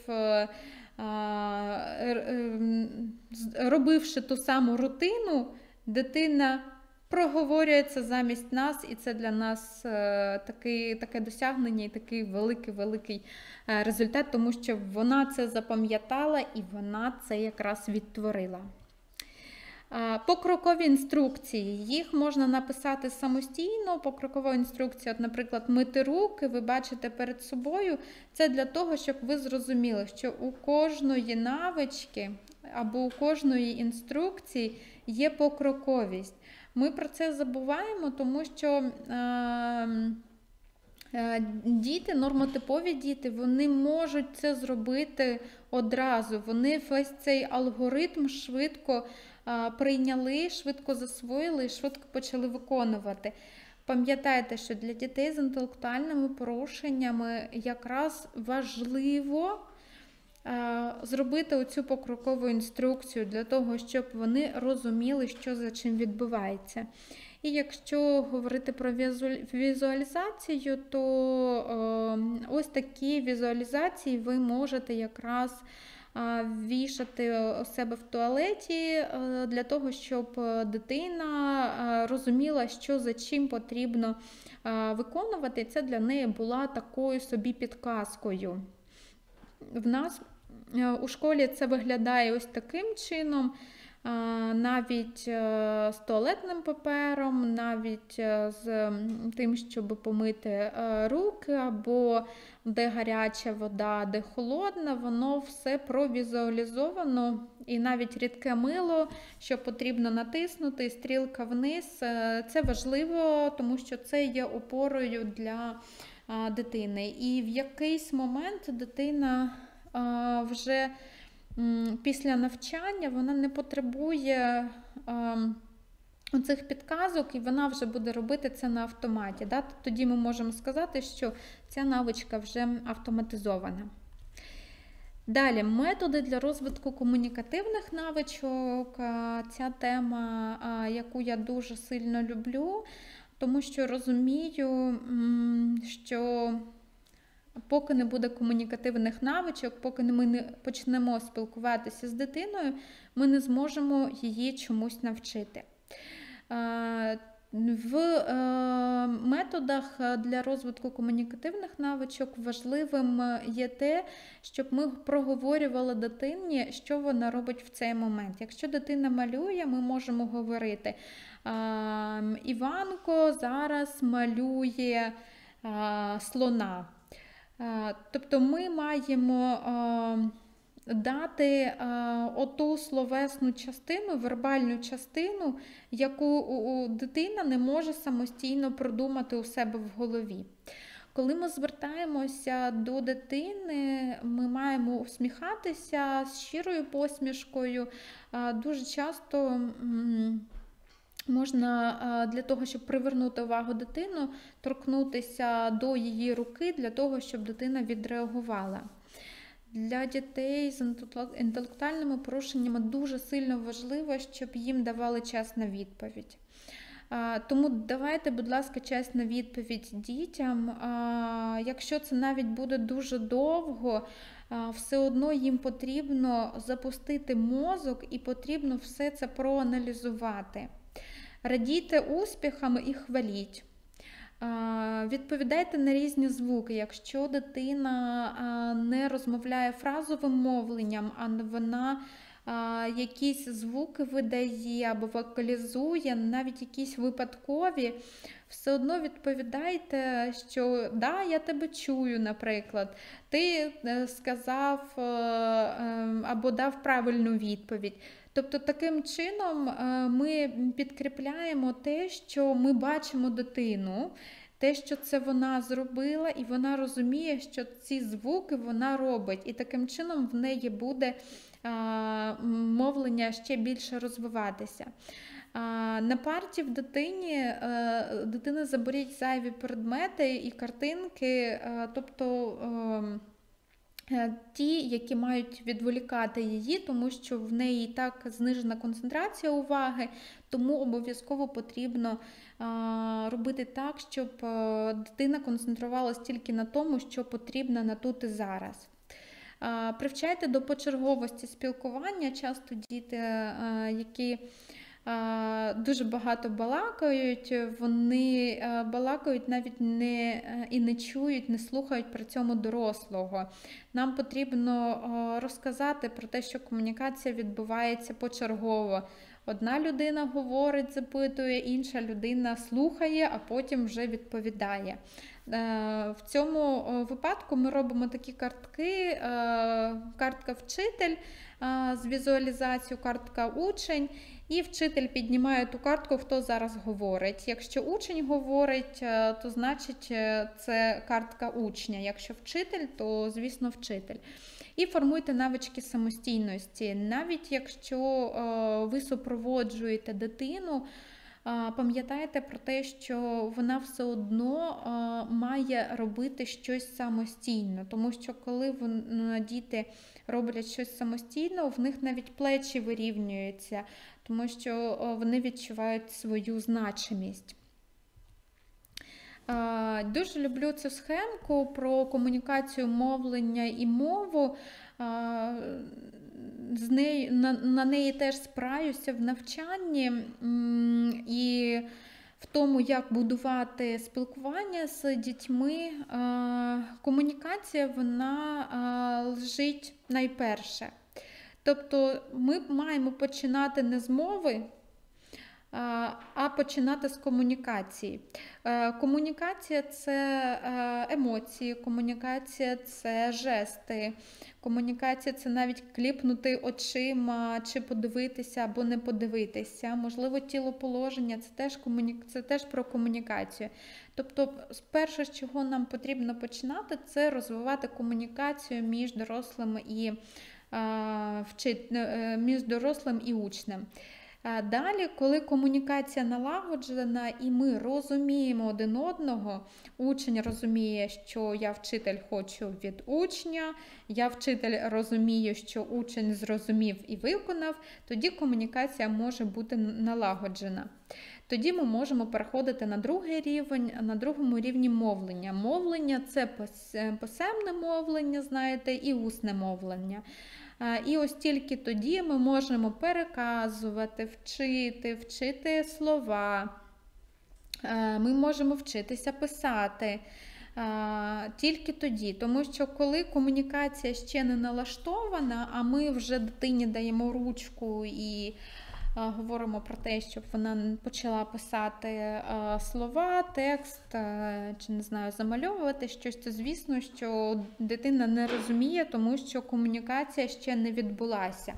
робивши ту саму рутину, дитина проговорюється замість нас, і це для нас таке, таке досягнення і такий великий-великий результат, тому що вона це запам'ятала і вона це якраз відтворила. Покрокові інструкції, їх можна написати самостійно. Покрокова інструкція, от, наприклад, мити руки, ви бачите перед собою, це для того, щоб ви зрозуміли, що у кожної навички або у кожної інструкції є покроковість. Ми про це забуваємо, тому що е, діти, нормотипові діти, вони можуть це зробити одразу. Вони весь цей алгоритм швидко прийняли, швидко засвоїли і швидко почали виконувати. Пам'ятайте, що для дітей з інтелектуальними порушеннями якраз важливо зробити оцю покрокову інструкцію для того, щоб вони розуміли, що за чим відбувається. І якщо говорити про візуалізацію, то ось такі візуалізації ви можете якраз вішати у себе в туалеті для того, щоб дитина розуміла, що за чим потрібно виконувати. Це для неї була такою собі підказкою. в нас у школі це виглядає ось таким чином. Навіть з туалетним папером, навіть з тим, щоб помити руки, або де гаряча вода, де холодна, воно все провізуалізовано. І навіть рідке мило, що потрібно натиснути, стрілка вниз. Це важливо, тому що це є опорою для дитини. І в якийсь момент дитина вже після навчання вона не потребує оцих підказок, і вона вже буде робити це на автоматі. Да? Тоді ми можемо сказати, що ця навичка вже автоматизована. Далі, методи для розвитку комунікативних навичок. Ця тема, яку я дуже сильно люблю, тому що розумію, що поки не буде комунікативних навичок, поки ми не почнемо спілкуватися з дитиною, ми не зможемо її чомусь навчити. В методах для розвитку комунікативних навичок важливим є те, щоб ми проговорювали дитині, що вона робить в цей момент. Якщо дитина малює, ми можемо говорити: Іванко зараз малює слона. Тобто ми маємо дати оту словесну частину, вербальну частину, яку дитина не може самостійно продумати у себе в голові. Коли ми звертаємося до дитини, ми маємо усміхатися з щирою посмішкою. Дуже часто можна для того, щоб привернути увагу дитину, торкнутися до її руки, для того, щоб дитина відреагувала. Для дітей з інтелектуальними порушеннями дуже сильно важливо, щоб їм давали час на відповідь. Тому давайте, будь ласка, час на відповідь дітям. Якщо це навіть буде дуже довго, все одно їм потрібно запустити мозок і потрібно все це проаналізувати. Радійте успіхам і хваліть. Відповідайте на різні звуки. Якщо дитина не розмовляє фразовим мовленням, а вона якісь звуки видає або вокалізує, навіть якісь випадкові, все одно відповідайте, що «да, я тебе чую», наприклад. Ти сказав або дав правильну відповідь. Тобто таким чином ми підкріпляємо те, що ми бачимо дитину, те, що це вона зробила, і вона розуміє, що ці звуки вона робить. І таким чином в неї буде мовлення ще більше розвиватися. На парті в дитині, дитина заберіть зайві предмети і картинки, тобто ті, які мають відволікати її, тому що в неї і так знижена концентрація уваги, тому обов'язково потрібно робити так, щоб дитина концентрувалась тільки на тому, що потрібно на тут і зараз. Привчайте до почерговості спілкування. Часто діти, які дуже багато балакають, вони балакають навіть не, і не чують, не слухають при цьому дорослого. Нам потрібно розказати про те, що комунікація відбувається почергово. Одна людина говорить, запитує, інша людина слухає, а потім вже відповідає. В цьому випадку ми робимо такі картки: картка «Вчитель» з візуалізацією, картка «Учень», і вчитель піднімає ту картку, хто зараз говорить. Якщо учень говорить, то значить це картка учня. Якщо вчитель, то, звісно, вчитель. І формуйте навички самостійності. Навіть якщо ви супроводжуєте дитину, пам'ятайте про те, що вона все одно має робити щось самостійно. Тому що коли діти роблять щось самостійно, в них навіть плечі вирівнюються, тому що вони відчувають свою значимість. Дуже люблю цю схемку про комунікацію мовлення і мову. З неї, на, на неї теж спираюся в навчанні, і в тому, як будувати спілкування з дітьми, комунікація, вона лежить найперше. Тобто ми маємо починати не з мови, а починати з комунікації. Комунікація – це емоції, комунікація – це жести, комунікація – це навіть кліпнути очима, чи подивитися або не подивитися. Можливо, тілоположення – це теж, комуні... це теж про комунікацію. Тобто, перше, з чого нам потрібно починати, це розвивати комунікацію між дорослим і, вчит... між дорослим і учнем. Далі, коли комунікація налагоджена і ми розуміємо один одного, учень розуміє, що я вчитель хочу від учня, я вчитель розумію, що учень зрозумів і виконав, тоді комунікація може бути налагоджена. Тоді ми можемо переходити на другий рівень, на другому рівні мовлення. Мовлення – це писемне мовлення, знаєте, і усне мовлення. І ось тільки тоді ми можемо переказувати, вчити, вчити слова, ми можемо вчитися писати. Тільки тоді, тому що коли комунікація ще не налаштована, а ми вже дитині даємо ручку і говоримо про те, щоб вона почала писати слова, текст, чи, не знаю, замальовувати щось, то звісно, що дитина не розуміє, тому що комунікація ще не відбулася.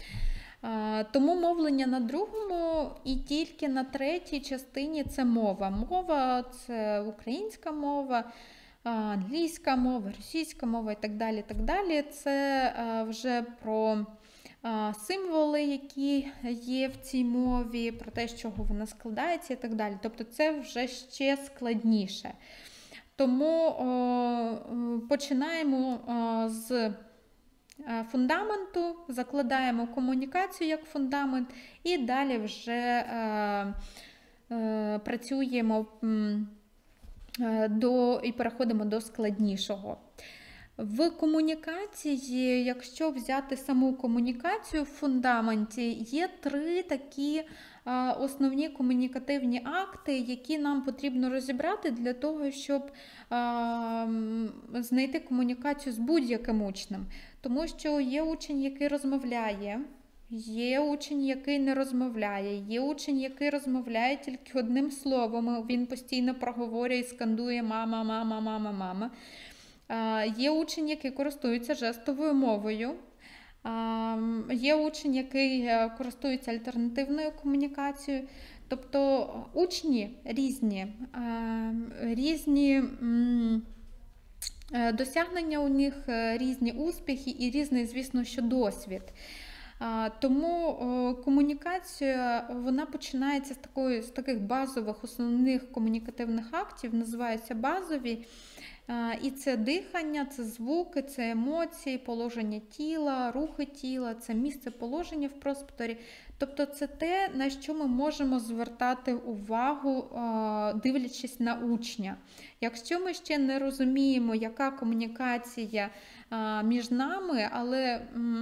Тому мовлення на другому і тільки на третій частині – це мова. Мова – це українська мова, англійська мова, російська мова і так далі. Так далі. Це вже про символи, які є в цій мові, про те, з чого вона складається і так далі. Тобто це вже ще складніше. Тому о, починаємо о, з фундаменту, закладаємо комунікацію як фундамент і далі вже е, е, працюємо е, до, і переходимо до складнішого. В комунікації, якщо взяти саму комунікацію в фундаменті, є три такі а, основні комунікативні акти, які нам потрібно розібрати для того, щоб а, знайти комунікацію з будь-яким учнем. Тому що є учень, який розмовляє, є учень, який не розмовляє, є учень, який розмовляє тільки одним словом, він постійно проговорює і скандує «мама, мама, мама, мама». Є учень, який користується жестовою мовою, є учень, який користується альтернативною комунікацією. Тобто учні різні, різні досягнення у них, різні успіхи і різний, звісно, що досвід. Тому комунікація, вона починається з, такої, з таких базових, основних комунікативних актів, називаються базові. І це дихання, це звуки, це емоції, положення тіла, рухи тіла, це місце положення в просторі. Тобто це те, на що ми можемо звертати увагу, дивлячись на учня. Якщо ми ще не розуміємо, яка комунікація між нами, але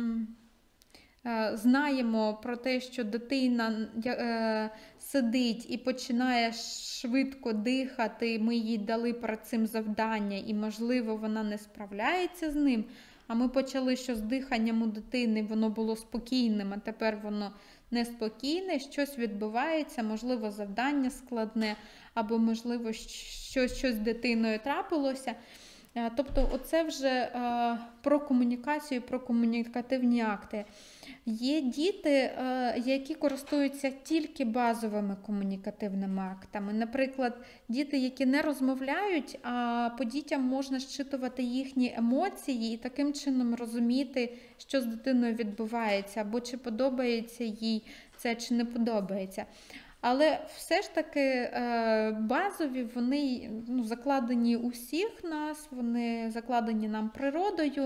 знаємо про те, що дитина сидить і починає швидко дихати, ми їй дали перед цим завдання і, можливо, вона не справляється з ним, а ми почали, що з диханням у дитини воно було спокійним, а тепер воно неспокійне, щось відбувається, можливо, завдання складне, або, можливо, щось, щось з дитиною трапилося. Тобто оце вже про комунікацію, про комунікативні акти. Є діти, які користуються тільки базовими комунікативними актами. Наприклад, діти, які не розмовляють, а по дітям можна щитувати їхні емоції і таким чином розуміти, що з дитиною відбувається, або чи подобається їй це, чи не подобається. Але все ж таки базові, вони ну, закладені у всіх нас, вони закладені нам природою,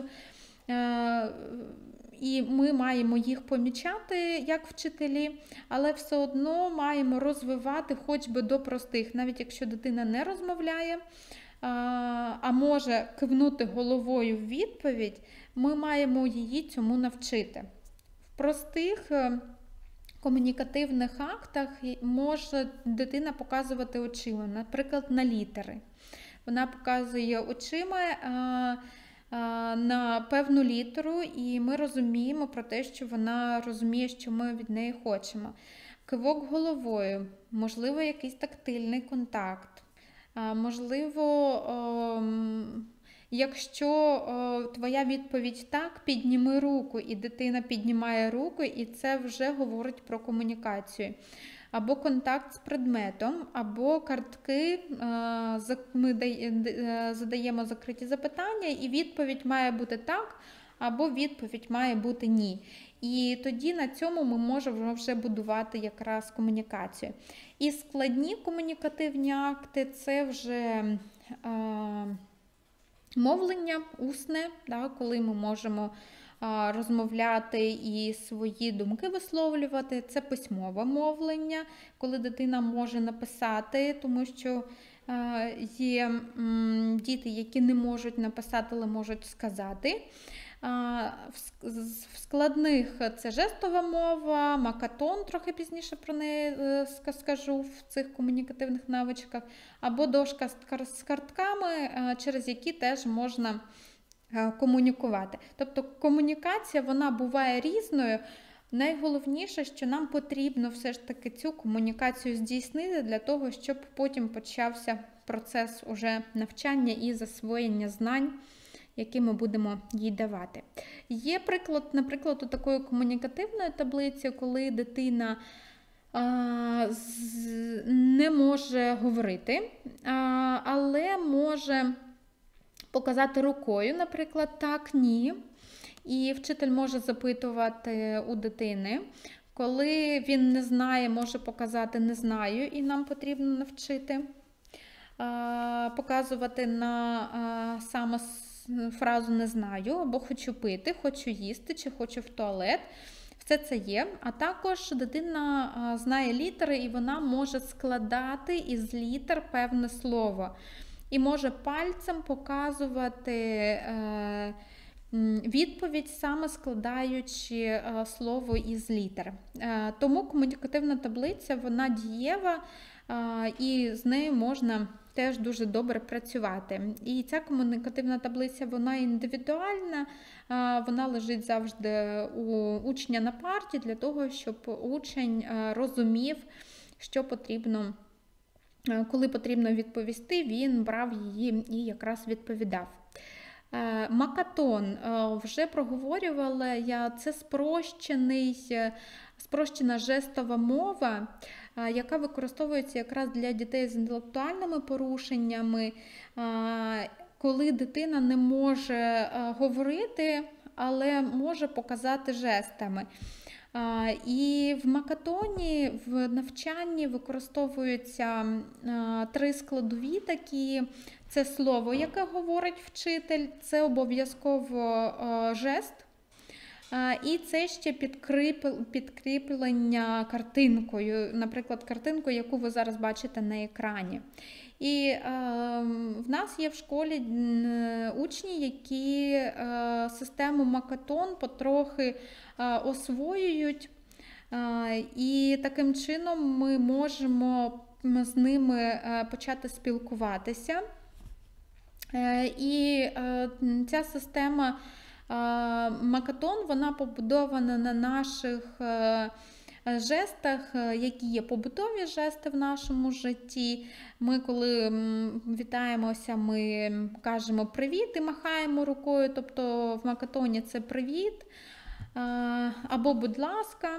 і ми маємо їх помічати як вчителі, але все одно маємо розвивати хоч би до простих, навіть якщо дитина не розмовляє, а може кивнути головою в відповідь, ми маємо її цьому навчити. В простих комунікативних актах може дитина показувати очима, наприклад, на літери. Вона показує очима на певну літеру, і ми розуміємо про те, що вона розуміє, що ми від неї хочемо. Кивок головою, можливо, якийсь тактильний контакт, можливо, якщо твоя відповідь так, підніми руку, і дитина піднімає руку, і це вже говорить про комунікацію. Або контакт з предметом, або картки, ми задаємо закриті запитання, і відповідь має бути так, або відповідь має бути ні. І тоді на цьому ми можемо вже будувати якраз комунікацію. І складні комунікативні акти – це вже е, мовлення усне, да, коли ми можемо е, розмовляти і свої думки висловлювати. Це письмове мовлення, коли дитина може написати, тому що е, є м, діти, які не можуть написати, але можуть сказати. В складних це жестова мова, макатон, трохи пізніше про неї скажу в цих комунікативних навичках, або дошка з картками, через які теж можна комунікувати. Тобто комунікація, вона буває різною. Найголовніше, що нам потрібно все ж таки цю комунікацію здійснити для того, щоб потім почався процес уже навчання і засвоєння знань, які ми будемо їй давати. Є приклад, наприклад, у такої комунікативної таблиці, коли дитина а, з, не може говорити, а, але може показати рукою, наприклад, так, ні. І вчитель може запитувати у дитини. Коли він не знає, може показати «не знаю», і нам потрібно навчити а, показувати на а, саме фразу «не знаю», або «хочу пити», «хочу їсти» чи «хочу в туалет». Все це є. А також дитина знає літери, і вона може складати із літер певне слово. І може пальцем показувати відповідь, саме складаючи слово із літер. Тому комунікативна таблиця, вона дієва, і з нею можна теж дуже добре працювати. І ця комунікативна таблиця, вона індивідуальна, вона лежить завжди у учня на парті для того, щоб учень розумів, що потрібно, коли потрібно відповісти, він брав її і якраз відповідав. Макатон, вже проговорювала я, це спрощений, спрощена жестова мова, яка використовується якраз для дітей з інтелектуальними порушеннями, коли дитина не може говорити, але може показати жестами. І в макатоні, в навчанні використовуються три складові такі. Це слово, яке говорить вчитель, це обов'язково жест, і це ще підкріплення картинкою, наприклад, картинкою, яку ви зараз бачите на екрані. І е, в нас є в школі учні, які е, систему макатон потрохи е, освоюють, е, і таким чином ми можемо з ними е, почати спілкуватися. Е, і е, ця система е, макатон, вона побудована на наших е, жестах, які є побутові жести в нашому житті. Ми, коли вітаємося, ми кажемо «привіт» і махаємо рукою, тобто в макатоні це «привіт», або «будь ласка»,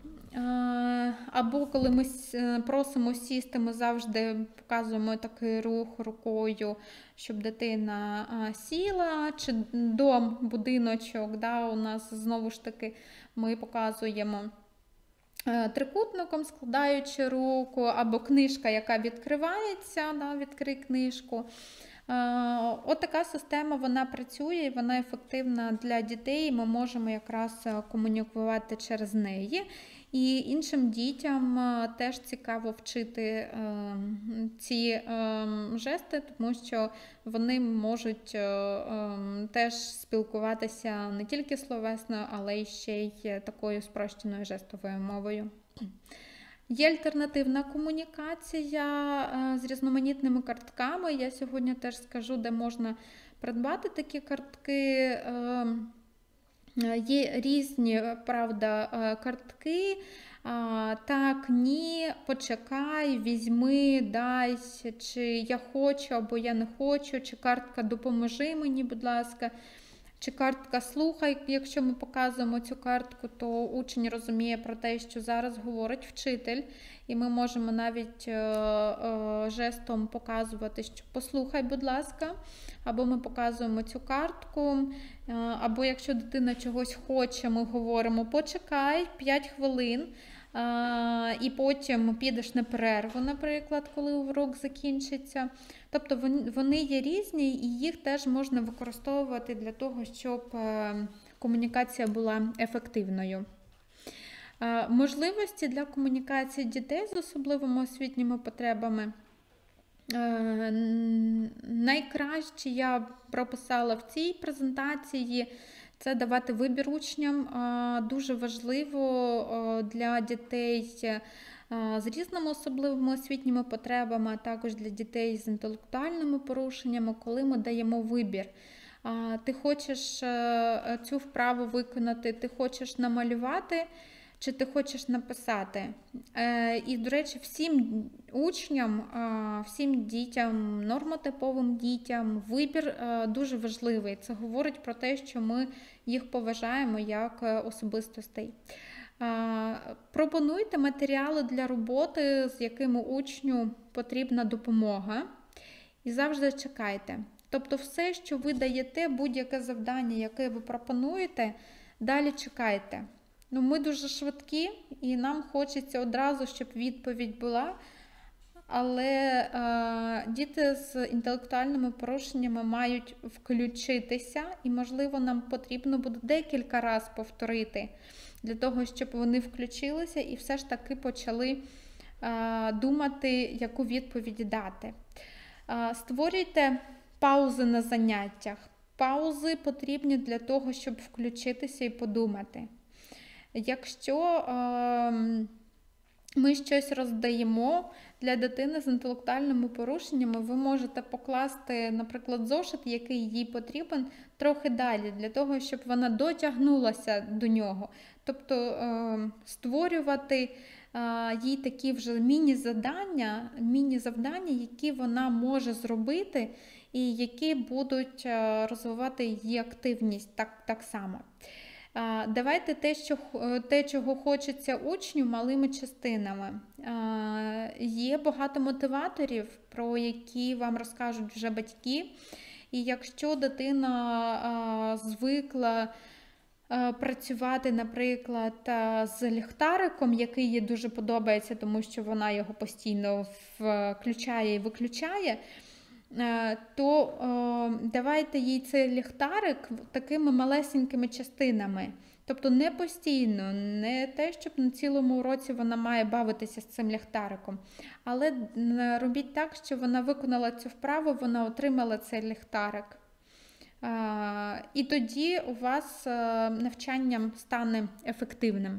або коли ми просимо сісти, ми завжди показуємо такий рух рукою, щоб дитина сіла, чи дом, будиночок, да, у нас знову ж таки ми показуємо трикутником, складаючи руку, або книжка, яка відкривається, да, відкрий книжку. От така система, вона працює, і вона ефективна для дітей, і ми можемо якраз комунікувати через неї. І іншим дітям теж цікаво вчити ці жести, тому що вони можуть теж спілкуватися не тільки словесно, але й ще й такою спрощеною жестовою мовою. Є альтернативна комунікація з різноманітними картками. Я сьогодні теж скажу, де можна придбати такі картки. Є різні, правда, картки. Так, ні, почекай, візьми, дай, чи я хочу або я не хочу, чи картка допоможи мені, будь ласка. Чи картка «Слухай», якщо ми показуємо цю картку, то учень розуміє про те, що зараз говорить вчитель, і ми можемо навіть е, е, жестом показувати, що «послухай, будь ласка», або ми показуємо цю картку, е, або якщо дитина чогось хоче, ми говоримо «почекай п'ять хвилин», е, і потім підеш на перерву, наприклад, коли урок закінчиться. Тобто вони є різні, і їх теж можна використовувати для того, щоб комунікація була ефективною. Можливості для комунікації дітей з особливими освітніми потребами. Найкраще я прописала в цій презентації – це давати вибір учням. Дуже важливо для дітей з різними особливими освітніми потребами, а також для дітей з інтелектуальними порушеннями, коли ми даємо вибір. Ти хочеш цю вправу виконати, ти хочеш намалювати, чи ти хочеш написати. І, до речі, всім учням, всім дітям, нормотиповим дітям вибір дуже важливий. Це говорить про те, що ми їх поважаємо як особистостей. Пропонуйте матеріали для роботи, з якими учню потрібна допомога, і завжди чекайте. Тобто все, що ви даєте, будь-яке завдання, яке ви пропонуєте, далі чекайте. Ну, ми дуже швидкі, і нам хочеться одразу, щоб відповідь була, але е, діти з інтелектуальними порушеннями мають включитися, і, можливо, нам потрібно буде декілька разів повторити, для того, щоб вони включилися і все ж таки почали е, думати, яку відповідь дати. Е, створюйте паузи на заняттях. Паузи потрібні для того, щоб включитися і подумати. Якщо е, ми щось роздаємо для дитини з інтелектуальними порушеннями, ви можете покласти, наприклад, зошит, який їй потрібен, трохи далі, для того, щоб вона дотягнулася до нього. Тобто е, створювати е, їй такі вже міні-завдання, міні-завдання, які вона може зробити і які будуть е, розвивати її активність так, так само. Давайте те, що, те, чого хочеться учню, малими частинами. Є багато мотиваторів, про які вам розкажуть вже батьки. І якщо дитина звикла працювати, наприклад, з ліхтариком, який їй дуже подобається, тому що вона його постійно включає і виключає, то е, давайте їй цей ліхтарик такими малесенькими частинами. Тобто не постійно, не те, щоб на цілому уроці вона має бавитися з цим ліхтариком. Але робіть так, що вона виконала цю вправу, вона отримала цей ліхтарик. Е, і тоді у вас е, навчання стане ефективним.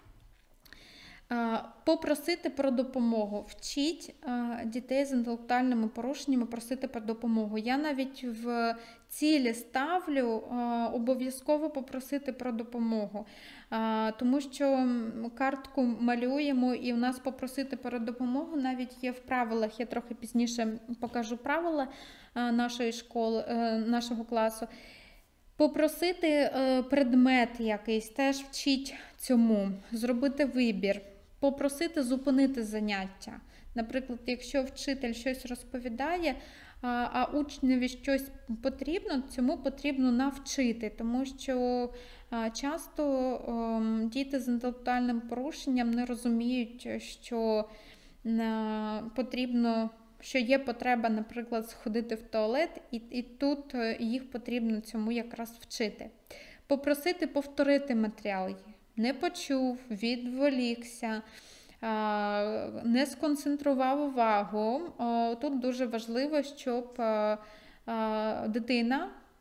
Попросити про допомогу. Вчіть дітей з інтелектуальними порушеннями просити про допомогу. Я навіть в цілі ставлю обов'язково попросити про допомогу. Тому що картку малюємо і у нас попросити про допомогу навіть є в правилах. Я трохи пізніше покажу правила нашої школи, нашого класу. Попросити предмет якийсь, теж вчіть цьому, зробити вибір. Попросити зупинити заняття. Наприклад, якщо вчитель щось розповідає, а учневі щось потрібно, цьому потрібно навчити, тому що часто діти з інтелектуальним порушенням не розуміють, що потрібно, що є потреба, наприклад, сходити в туалет, і, і тут їх потрібно цьому якраз вчити. Попросити повторити матеріал. Не почув, відволікся, не сконцентрував увагу. Тут дуже важливо, щоб дитина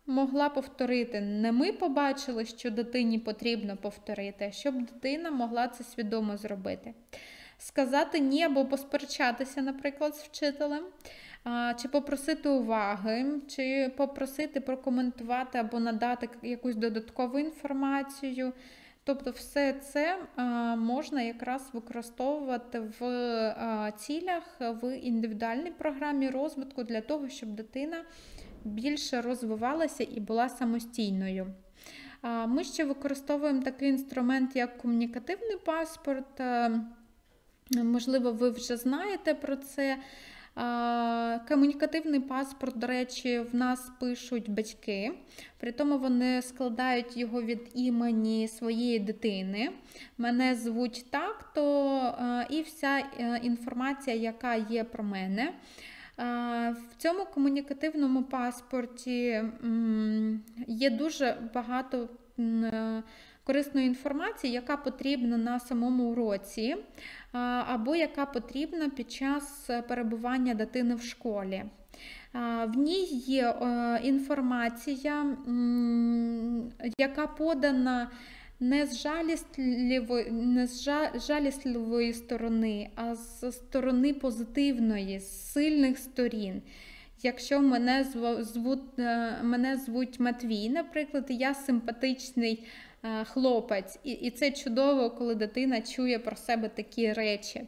могла повторити. Не ми побачили, що дитині потрібно повторити, а щоб дитина могла це свідомо зробити. Сказати ні або посперечатися, наприклад, з вчителем, чи попросити уваги, чи попросити прокоментувати або надати якусь додаткову інформацію. Тобто все це можна якраз використовувати в цілях, в індивідуальній програмі розвитку для того, щоб дитина більше розвивалася і була самостійною. Ми ще використовуємо такий інструмент, як комунікативний паспорт. Можливо, ви вже знаєте про це. Комунікативний паспорт, до речі, в нас пишуть батьки, при тому вони складають його від імені своєї дитини. Мене звуть так-то, і вся інформація, яка є про мене. В цьому комунікативному паспорті є дуже багато корисної інформації, яка потрібна на самому уроці, або яка потрібна під час перебування дитини в школі. В ній є інформація, яка подана не з жалісливої, не з жалісливої сторони, а з сторони позитивної, з сильних сторін. Якщо мене звуть, мене звуть Матвій, наприклад, і я симпатичний хлопець, і, і це чудово, коли дитина чує про себе такі речі.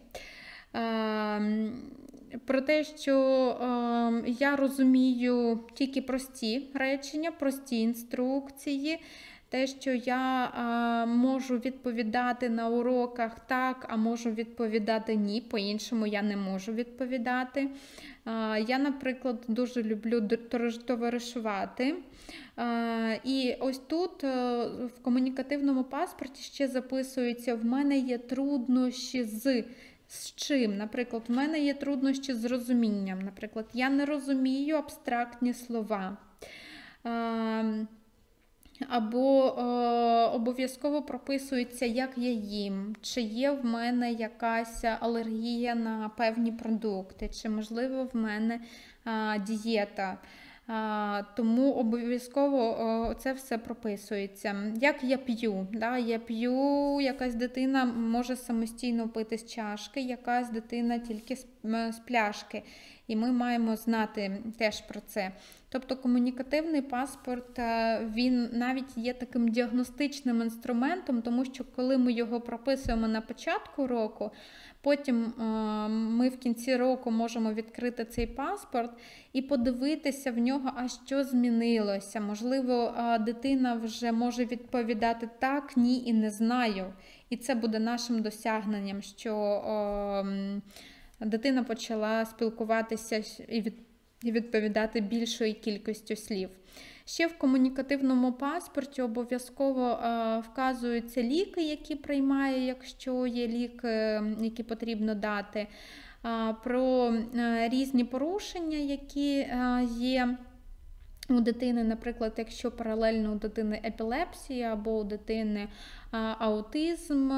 Про те, що я розумію тільки прості речення, прості інструкції, те, що я а, можу відповідати на уроках так, а можу відповідати ні, по-іншому я не можу відповідати. А, я, наприклад, дуже люблю товаришувати. А, і ось тут а, в комунікативному паспорті ще записується: в мене є труднощі з... З чим? Наприклад, в мене є труднощі з розумінням. Наприклад, я не розумію абстрактні слова. А, Або е, обов'язково прописується, як я їм, чи є в мене якась алергія на певні продукти, чи, можливо, в мене е, дієта. Е, тому обов'язково е, це все прописується. Як я п'ю? Да? Я п'ю, якась дитина може самостійно пити з чашки, якась дитина тільки з, з пляшки. І ми маємо знати теж про це. Тобто комунікативний паспорт, він навіть є таким діагностичним інструментом, тому що коли ми його прописуємо на початку року, потім ми в кінці року можемо відкрити цей паспорт і подивитися в нього, а що змінилося. Можливо, дитина вже може відповідати так, ні і не знаю. І це буде нашим досягненням, що дитина почала спілкуватися і відповідати більшою кількістю слів. Ще в комунікативному паспорті обов'язково вказуються ліки, які приймає, якщо є ліки, які потрібно дати, про різні порушення, які є у дитини, наприклад, якщо паралельно у дитини епілепсія, або у дитини аутизм,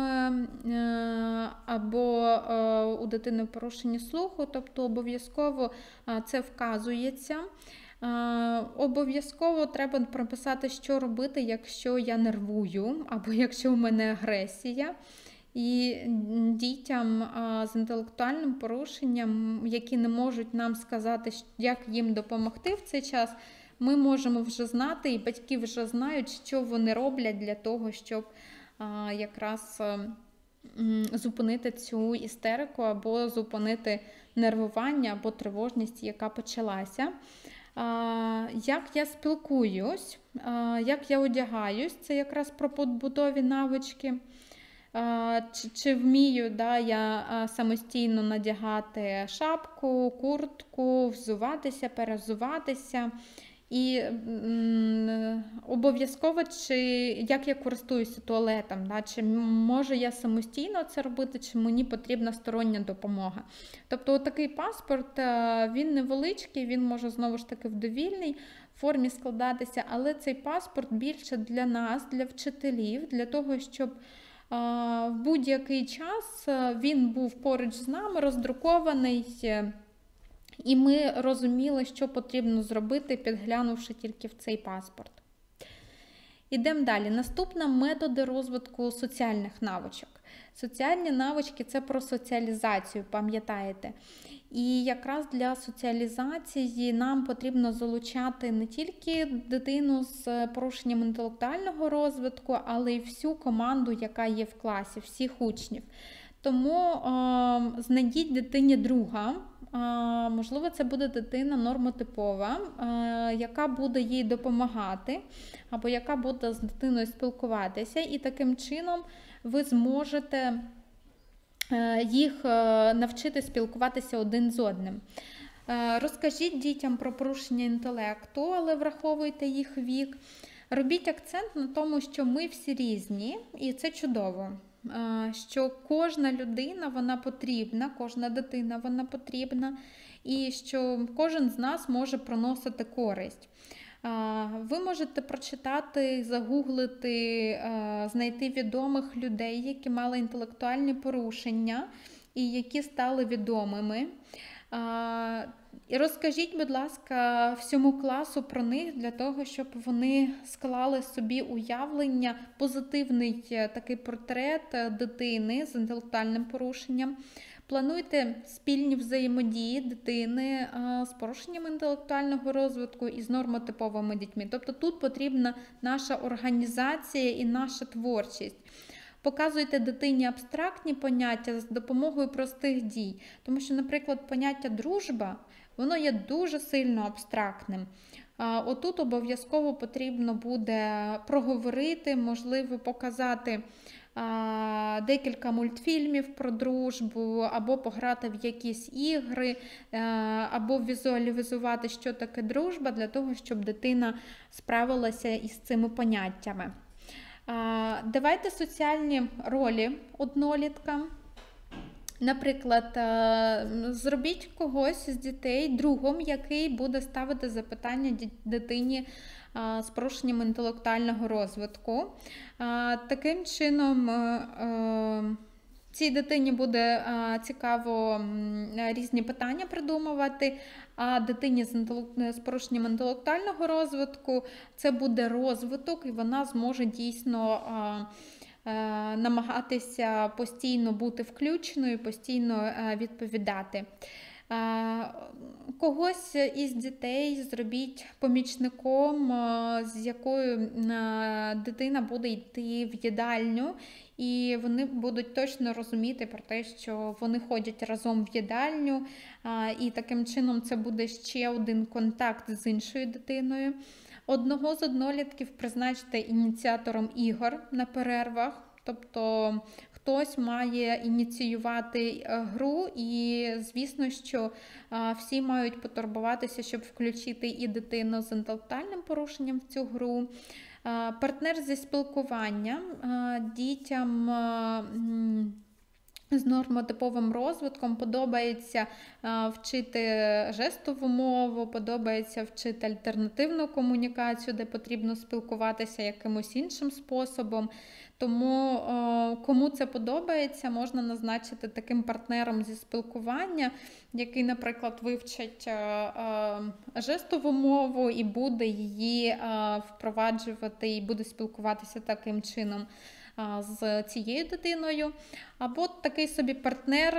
або у дитини порушення слуху, тобто обов'язково це вказується. Обов'язково треба прописати, що робити, якщо я нервую, або якщо в мене агресія. І дітям з інтелектуальним порушенням, які не можуть нам сказати, як їм допомогти в цей час, ми можемо вже знати, і батьки вже знають, що вони роблять для того, щоб а, якраз а, зупинити цю істерику, або зупинити нервування, або тривожність, яка почалася. А, як я спілкуюсь, а, як я одягаюсь, це якраз про побутові навички. А, чи, чи вмію да, я а, самостійно надягати шапку, куртку, взуватися, перезуватися. І м, обов'язково, чи як я користуюся туалетом, да? Чи можу я самостійно це робити, чи мені потрібна стороння допомога. Тобто такий паспорт, він невеличкий, він може знову ж таки в довільній формі складатися, але цей паспорт більше для нас, для вчителів, для того, щоб а, в будь-який час він був поруч з нами, роздрукований, і ми розуміли, що потрібно зробити, підглянувши тільки в цей паспорт. Ідемо далі. Наступне – методи розвитку соціальних навичок. Соціальні навички – це про соціалізацію, пам'ятаєте. І якраз для соціалізації нам потрібно залучати не тільки дитину з порушенням інтелектуального розвитку, але й всю команду, яка є в класі, всіх учнів. Тому е, знайдіть дитині друга, е, можливо, це буде дитина нормотипова, е, яка буде їй допомагати, або яка буде з дитиною спілкуватися, і таким чином ви зможете е, їх е, навчити спілкуватися один з одним. Е, розкажіть дітям про порушення інтелекту, але враховуйте їх вік. Робіть акцент на тому, що ми всі різні, і це чудово. Що кожна людина, вона потрібна, кожна дитина, вона потрібна, і що кожен з нас може приносити користь. Ви можете прочитати, загуглити, знайти відомих людей, які мали інтелектуальні порушення і які стали відомими. І розкажіть, будь ласка, всьому класу про них, для того, щоб вони склали собі уявлення, позитивний такий портрет дитини з інтелектуальним порушенням. Плануйте спільні взаємодії дитини з порушенням інтелектуального розвитку і з нормотиповими дітьми. Тобто тут потрібна наша організація і наша творчість. Показуйте дитині абстрактні поняття з допомогою простих дій. Тому що, наприклад, поняття «дружба» воно є дуже сильно абстрактним. Отут обов'язково потрібно буде проговорити, можливо, показати декілька мультфільмів про дружбу, або пограти в якісь ігри, або візуалізувати, що таке дружба, для того, щоб дитина справилася із цими поняттями. Давайте соціальні ролі одноліткам. Наприклад, зробіть когось з дітей другом, який буде ставити запитання дитині з порушенням інтелектуального розвитку. Таким чином, цій дитині буде цікаво різні питання придумувати, а дитині з порушенням інтелектуального розвитку це буде розвиток, і вона зможе дійсно намагатися постійно бути включеною, постійно відповідати. Когось із дітей зробіть помічником, з якою дитина буде йти в їдальню, і вони будуть точно розуміти про те, що вони ходять разом в їдальню, і таким чином це буде ще один контакт з іншою дитиною. Одного з однолітків призначте ініціатором ігор на перервах, тобто хтось має ініціювати гру, і звісно, що всі мають потурбуватися, щоб включити і дитину з інтелектуальним порушенням в цю гру. Партнер зі спілкування дітям з нормотиповим розвитком подобається вчити жестову мову, подобається вчити альтернативну комунікацію, де потрібно спілкуватися якимось іншим способом. Тому кому це подобається, можна назначити таким партнером зі спілкування, який, наприклад, вивчить жестову мову і буде її впроваджувати, і буде спілкуватися таким чином з цією дитиною. Або такий собі партнер,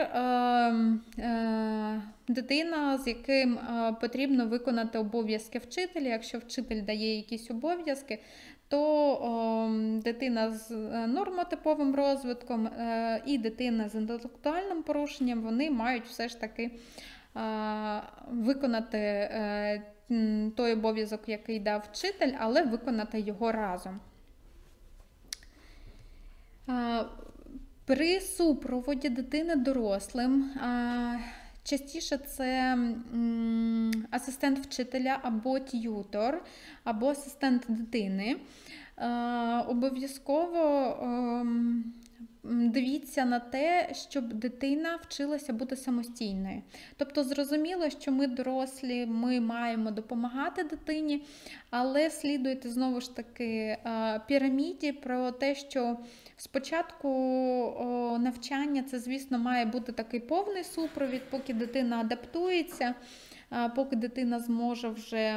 дитина, з яким потрібно виконати обов'язки вчителя. Якщо вчитель дає якісь обов'язки, то дитина з нормотиповим розвитком і дитина з інтелектуальним порушенням, вони мають все ж таки виконати той обов'язок, який дав вчитель, але виконати його разом. При супроводі дитини дорослим частіше це асистент вчителя або т'ютор, або асистент дитини. обов'язково дивіться на те, щоб дитина вчилася бути самостійною. Тобто зрозуміло, що ми дорослі, ми маємо допомагати дитині, але слідуйте знову ж таки піраміді про те, що спочатку навчання це, звісно, має бути такий повний супровід, поки дитина адаптується, поки дитина зможе вже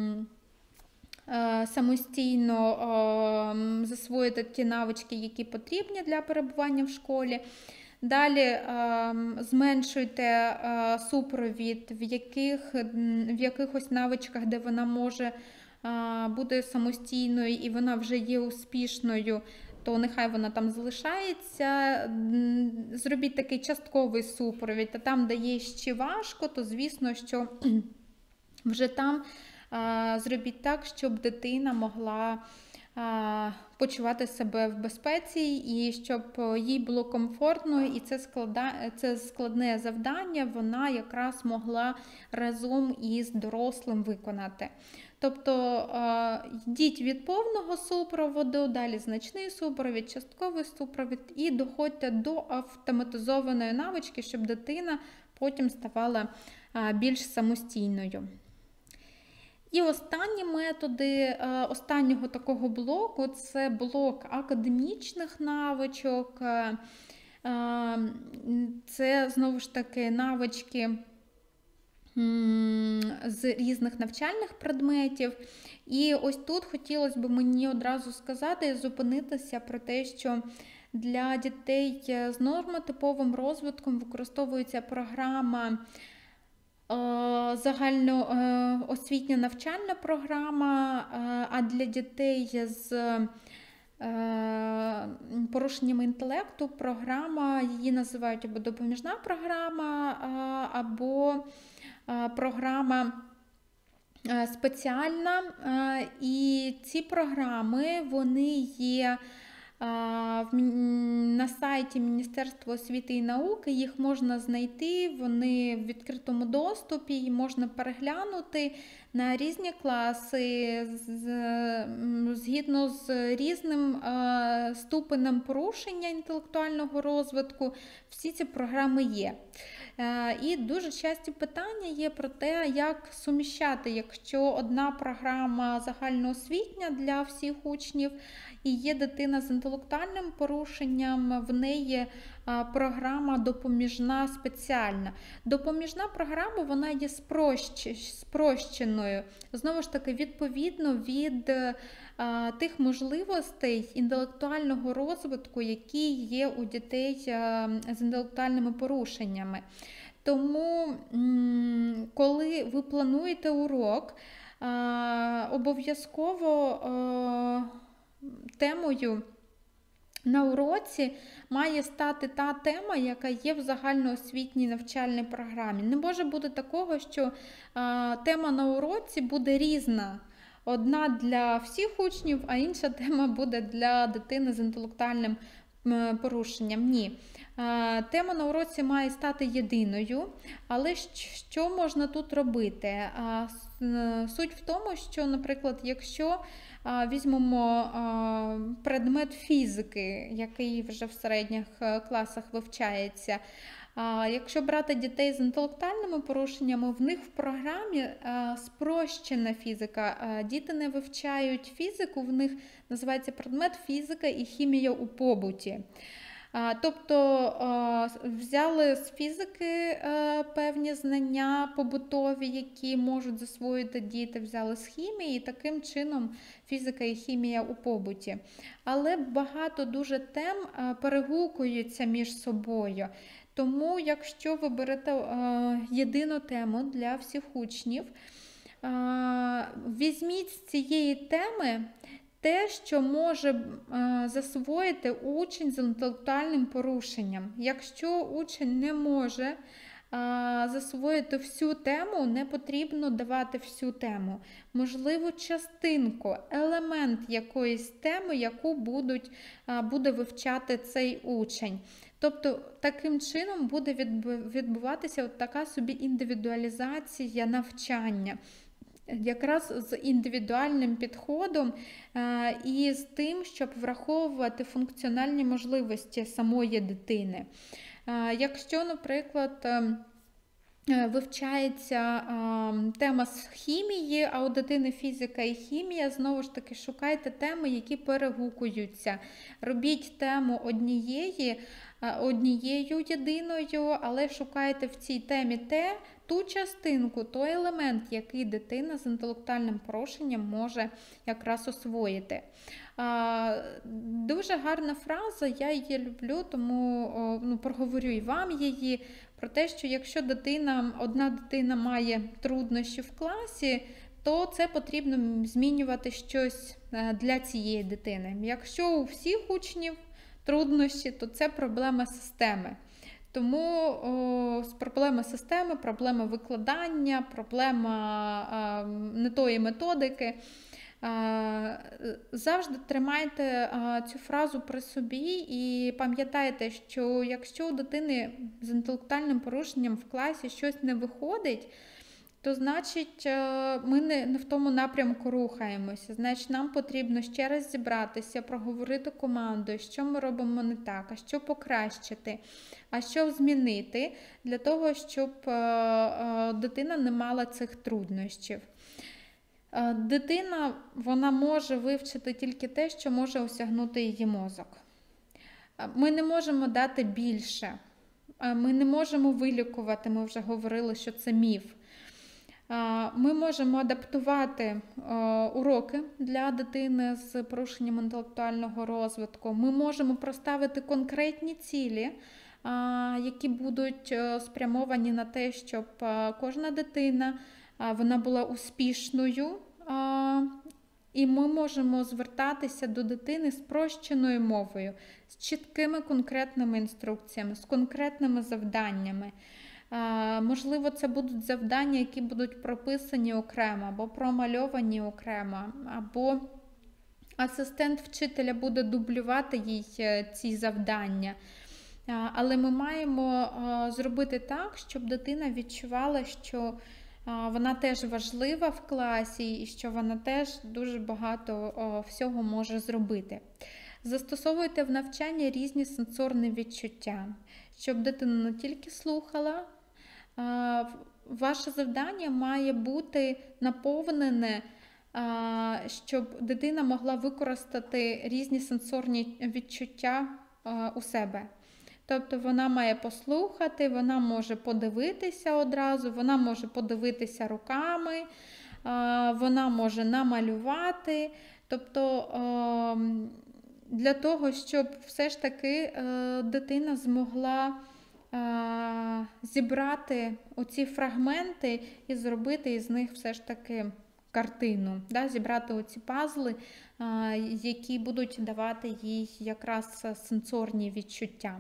самостійно засвоїти ті навички, які потрібні для перебування в школі. Далі зменшуйте супровід в яких, в якихось навичках, де вона може бути самостійною і вона вже є успішною, то нехай вона там залишається. Зробіть такий частковий супровід, а там, де є ще важко, то звісно, що вже там зробіть так, щоб дитина могла почувати себе в безпеці і щоб їй було комфортно, і це, склада... це складне завдання вона якраз могла разом із дорослим виконати. Тобто йдіть від повного супроводу, далі значний супровід, частковий супровід і доходьте до автоматизованої навички, щоб дитина потім ставала більш самостійною. І останні методи останнього такого блоку – це блок академічних навичок, це, знову ж таки, навички з різних навчальних предметів. І ось тут хотілося б мені одразу сказати і зупинитися про те, що для дітей з нормотиповим розвитком використовується програма загальноосвітня навчальна програма, а для дітей з порушеннями інтелекту програма, її називають або допоміжна програма, або програма спеціальна. І ці програми, вони є на сайті Міністерства освіти і науки, їх можна знайти, вони в відкритому доступі, їх можна переглянути на різні класи, згідно з різним ступенем порушення інтелектуального розвитку. Всі ці програми є. І дуже часті питання є про те, як суміщати, якщо одна програма загальноосвітня для всіх учнів і є дитина з інтелектуальним порушенням, в неї програма допоміжна спеціальна. Допоміжна програма, вона є спрощеною, знову ж таки, відповідно від тих можливостей інтелектуального розвитку, які є у дітей з інтелектуальними порушеннями. Тому, коли ви плануєте урок, обов'язково темою на уроці має стати та тема, яка є в загальноосвітній навчальній програмі. Не може бути такого, що тема на уроці буде різна. Одна для всіх учнів, а інша тема буде для дитини з інтелектуальним порушенням. Ні. Тема на уроці має стати єдиною, але що можна тут робити? Суть в тому, що, наприклад, якщо візьмемо предмет фізики, який вже в середніх класах вивчається, якщо брати дітей з інтелектуальними порушеннями, в них в програмі спрощена фізика. Діти не вивчають фізику, в них називається предмет фізика і хімія у побуті. Тобто взяли з фізики певні знання побутові, які можуть засвоїти діти, взяли з хімії, і таким чином фізика і хімія у побуті. Але багато дуже тем перегукуються між собою. Тому, якщо ви берете єдину тему для всіх учнів, візьміть з цієї теми те, що може засвоїти учень з інтелектуальним порушенням. Якщо учень не може засвоїти всю тему, не потрібно давати всю тему. Можливо, частинку, елемент якоїсь теми, яку будуть, буде вивчати цей учень. Тобто, таким чином буде відбуватися от така собі індивідуалізація навчання. якраз з індивідуальним підходом і з тим, щоб враховувати функціональні можливості самої дитини. Якщо, наприклад, вивчається тема з хімії, а у дитини фізика і хімія, знову ж таки, шукайте теми, які перегукуються. Робіть тему однієї, однією єдиною, але шукайте в цій темі те, ту частинку, той елемент, який дитина з інтелектуальним порушенням може якраз освоїти. Дуже гарна фраза, я її люблю, тому ну, проговорю і вам її, про те, що якщо дитина, одна дитина має труднощі в класі, то це потрібно змінювати щось для цієї дитини. Якщо у всіх учнів труднощі, то це проблема системи. Тому о, проблема системи, проблема викладання, проблема а, не тої методики. А, завжди тримайте а, цю фразу при собі і пам'ятайте, що якщо у дитини з інтелектуальним порушенням в класі щось не виходить, то значить ми не, не в тому напрямку рухаємося. Значить, нам потрібно ще раз зібратися, проговорити командою, що ми робимо не так, а що покращити, а що змінити, для того, щоб дитина не мала цих труднощів. Дитина, вона може вивчити тільки те, що може осягнути її мозок. Ми не можемо дати більше. Ми не можемо вилікувати, ми вже говорили, що це міф. Ми можемо адаптувати уроки для дитини з порушенням інтелектуального розвитку. Ми можемо проставити конкретні цілі, які будуть спрямовані на те, щоб кожна дитина вона була успішною. І ми можемо звертатися до дитини з спрощеною мовою, з чіткими конкретними інструкціями, з конкретними завданнями. Можливо, це будуть завдання, які будуть прописані окремо, або промальовані окремо, або асистент вчителя буде дублювати їй ці завдання. Але ми маємо зробити так, щоб дитина відчувала, що вона теж важлива в класі і що вона теж дуже багато всього може зробити. Застосовуйте в навчанні різні сенсорні відчуття, щоб дитина не тільки слухала. Ваше завдання має бути наповнене, щоб дитина могла використати різні сенсорні відчуття у себе. Тобто вона має послухати, вона може подивитися одразу, вона може подивитися руками, вона може намалювати. Тобто для того, щоб все ж таки дитина змогла зібрати оці фрагменти і зробити із них все ж таки картину, да? Зібрати оці пазли, які будуть давати їй якраз сенсорні відчуття.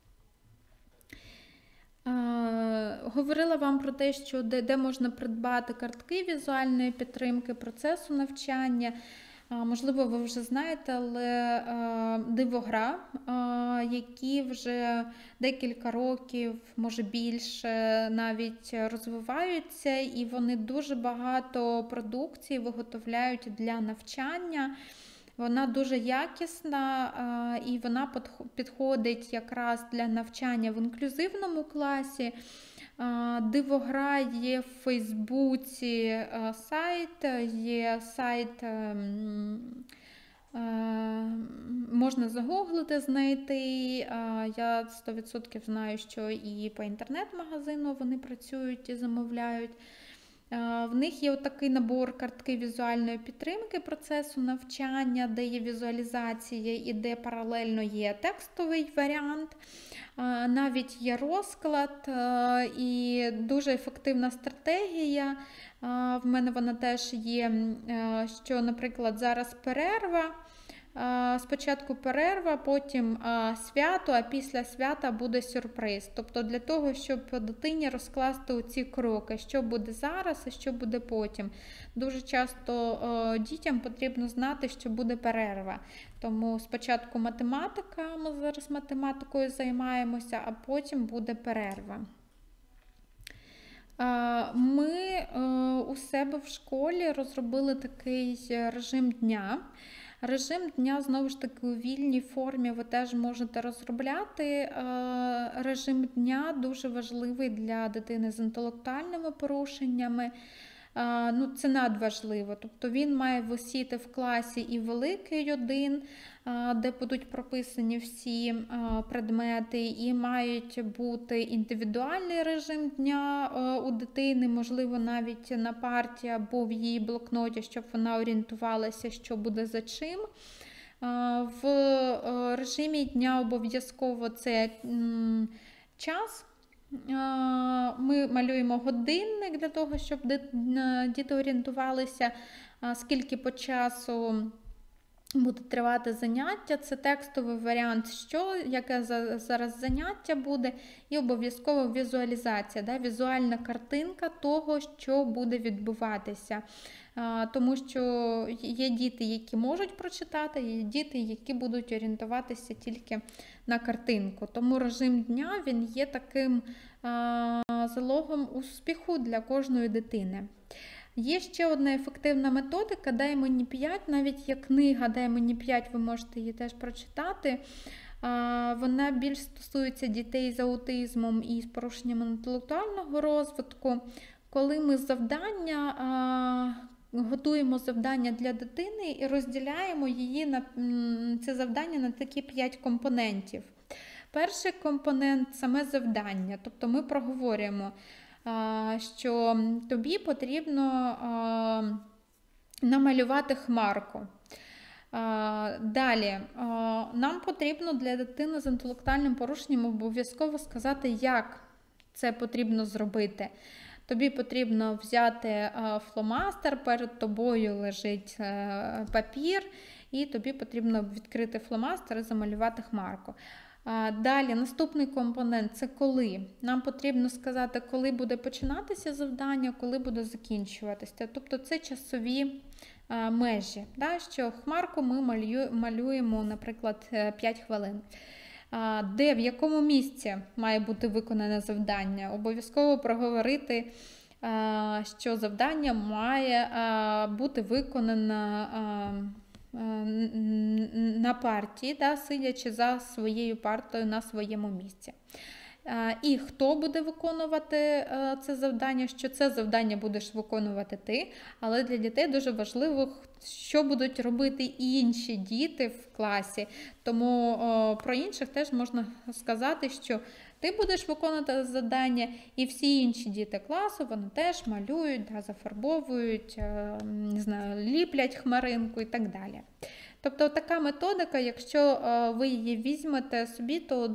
Говорила вам про те, що де, де можна придбати картки візуальної підтримки процесу навчання. Можливо, ви вже знаєте, але Дивогра, які вже декілька років, може більше, навіть розвиваються, і вони дуже багато продукції виготовляють для навчання. Вона дуже якісна і вона підходить якраз для навчання в інклюзивному класі. Дивогра є в Фейсбуці сайт, є сайт, можна загуглити, знайти. Я сто відсотків знаю, що і по інтернет-магазину вони працюють і замовляють. В них є такий набор картки візуальної підтримки процесу навчання, де є візуалізація і де паралельно є текстовий варіант. Навіть є розклад і дуже ефективна стратегія. В мене вона теж є, що, наприклад, зараз перерва. Спочатку перерва, потім свято, а після свята буде сюрприз. Тобто для того, щоб дитині розкласти оці кроки, що буде зараз, а що буде потім. Дуже часто дітям потрібно знати, що буде перерва. Тому спочатку математика, ми зараз математикою займаємося, а потім буде перерва. Ми у себе в школі розробили такий режим дня. Режим дня, знову ж таки, у вільній формі ви теж можете розробляти. Режим дня дуже важливий для дитини з інтелектуальними порушеннями. Ну, це надважливо. Тобто він має висіти в класі і великий один, де будуть прописані всі предмети, і мають бути індивідуальний режим дня у дитини, можливо, навіть на парті або в її блокноті, щоб вона орієнтувалася, що буде за чим. В режимі дня обов'язково це час. Ми малюємо годинник для того, щоб діти орієнтувалися, скільки по часу буде тривати заняття. Це текстовий варіант, що, яке зараз заняття буде, і обов'язково візуалізація, да, візуальна картинка того, що буде відбуватися. Тому що є діти, які можуть прочитати, є діти, які будуть орієнтуватися тільки на картинку. Тому режим дня, він є таким залогом успіху для кожної дитини. Є ще одна ефективна методика «Дай мені п'ять», навіть є книга «Дай мені п'ять», ви можете її теж прочитати. Вона більш стосується дітей з аутизмом і з порушенням інтелектуального розвитку. Коли ми завдання, готуємо завдання для дитини і розділяємо її на це завдання на такі п'ять компонентів. Перший компонент – саме завдання, тобто ми проговорюємо, що тобі потрібно намалювати хмарку. Далі, нам потрібно для дитини з інтелектуальним порушенням обов'язково сказати, як це потрібно зробити. Тобі потрібно взяти фломастер, перед тобою лежить папір, і тобі потрібно відкрити фломастер і замалювати хмарку. Далі, наступний компонент – це коли. Нам потрібно сказати, коли буде починатися завдання, коли буде закінчуватися. Тобто це часові межі, да? Що хмарку ми малюємо, наприклад, п'ять хвилин. Де, в якому місці має бути виконане завдання? Обов'язково проговорити, що завдання має бути виконане на парті, да, сидячи за своєю партою на своєму місці. І хто буде виконувати це завдання, що це завдання будеш виконувати ти, але для дітей дуже важливо, що будуть робити інші діти в класі. Тому о, про інших теж можна сказати, що ти будеш виконувати завдання, і всі інші діти класу, вони теж малюють, да, зафарбовують, не знаю, ліплять хмаринку і так далі. Тобто така методика, якщо ви її візьмете собі, то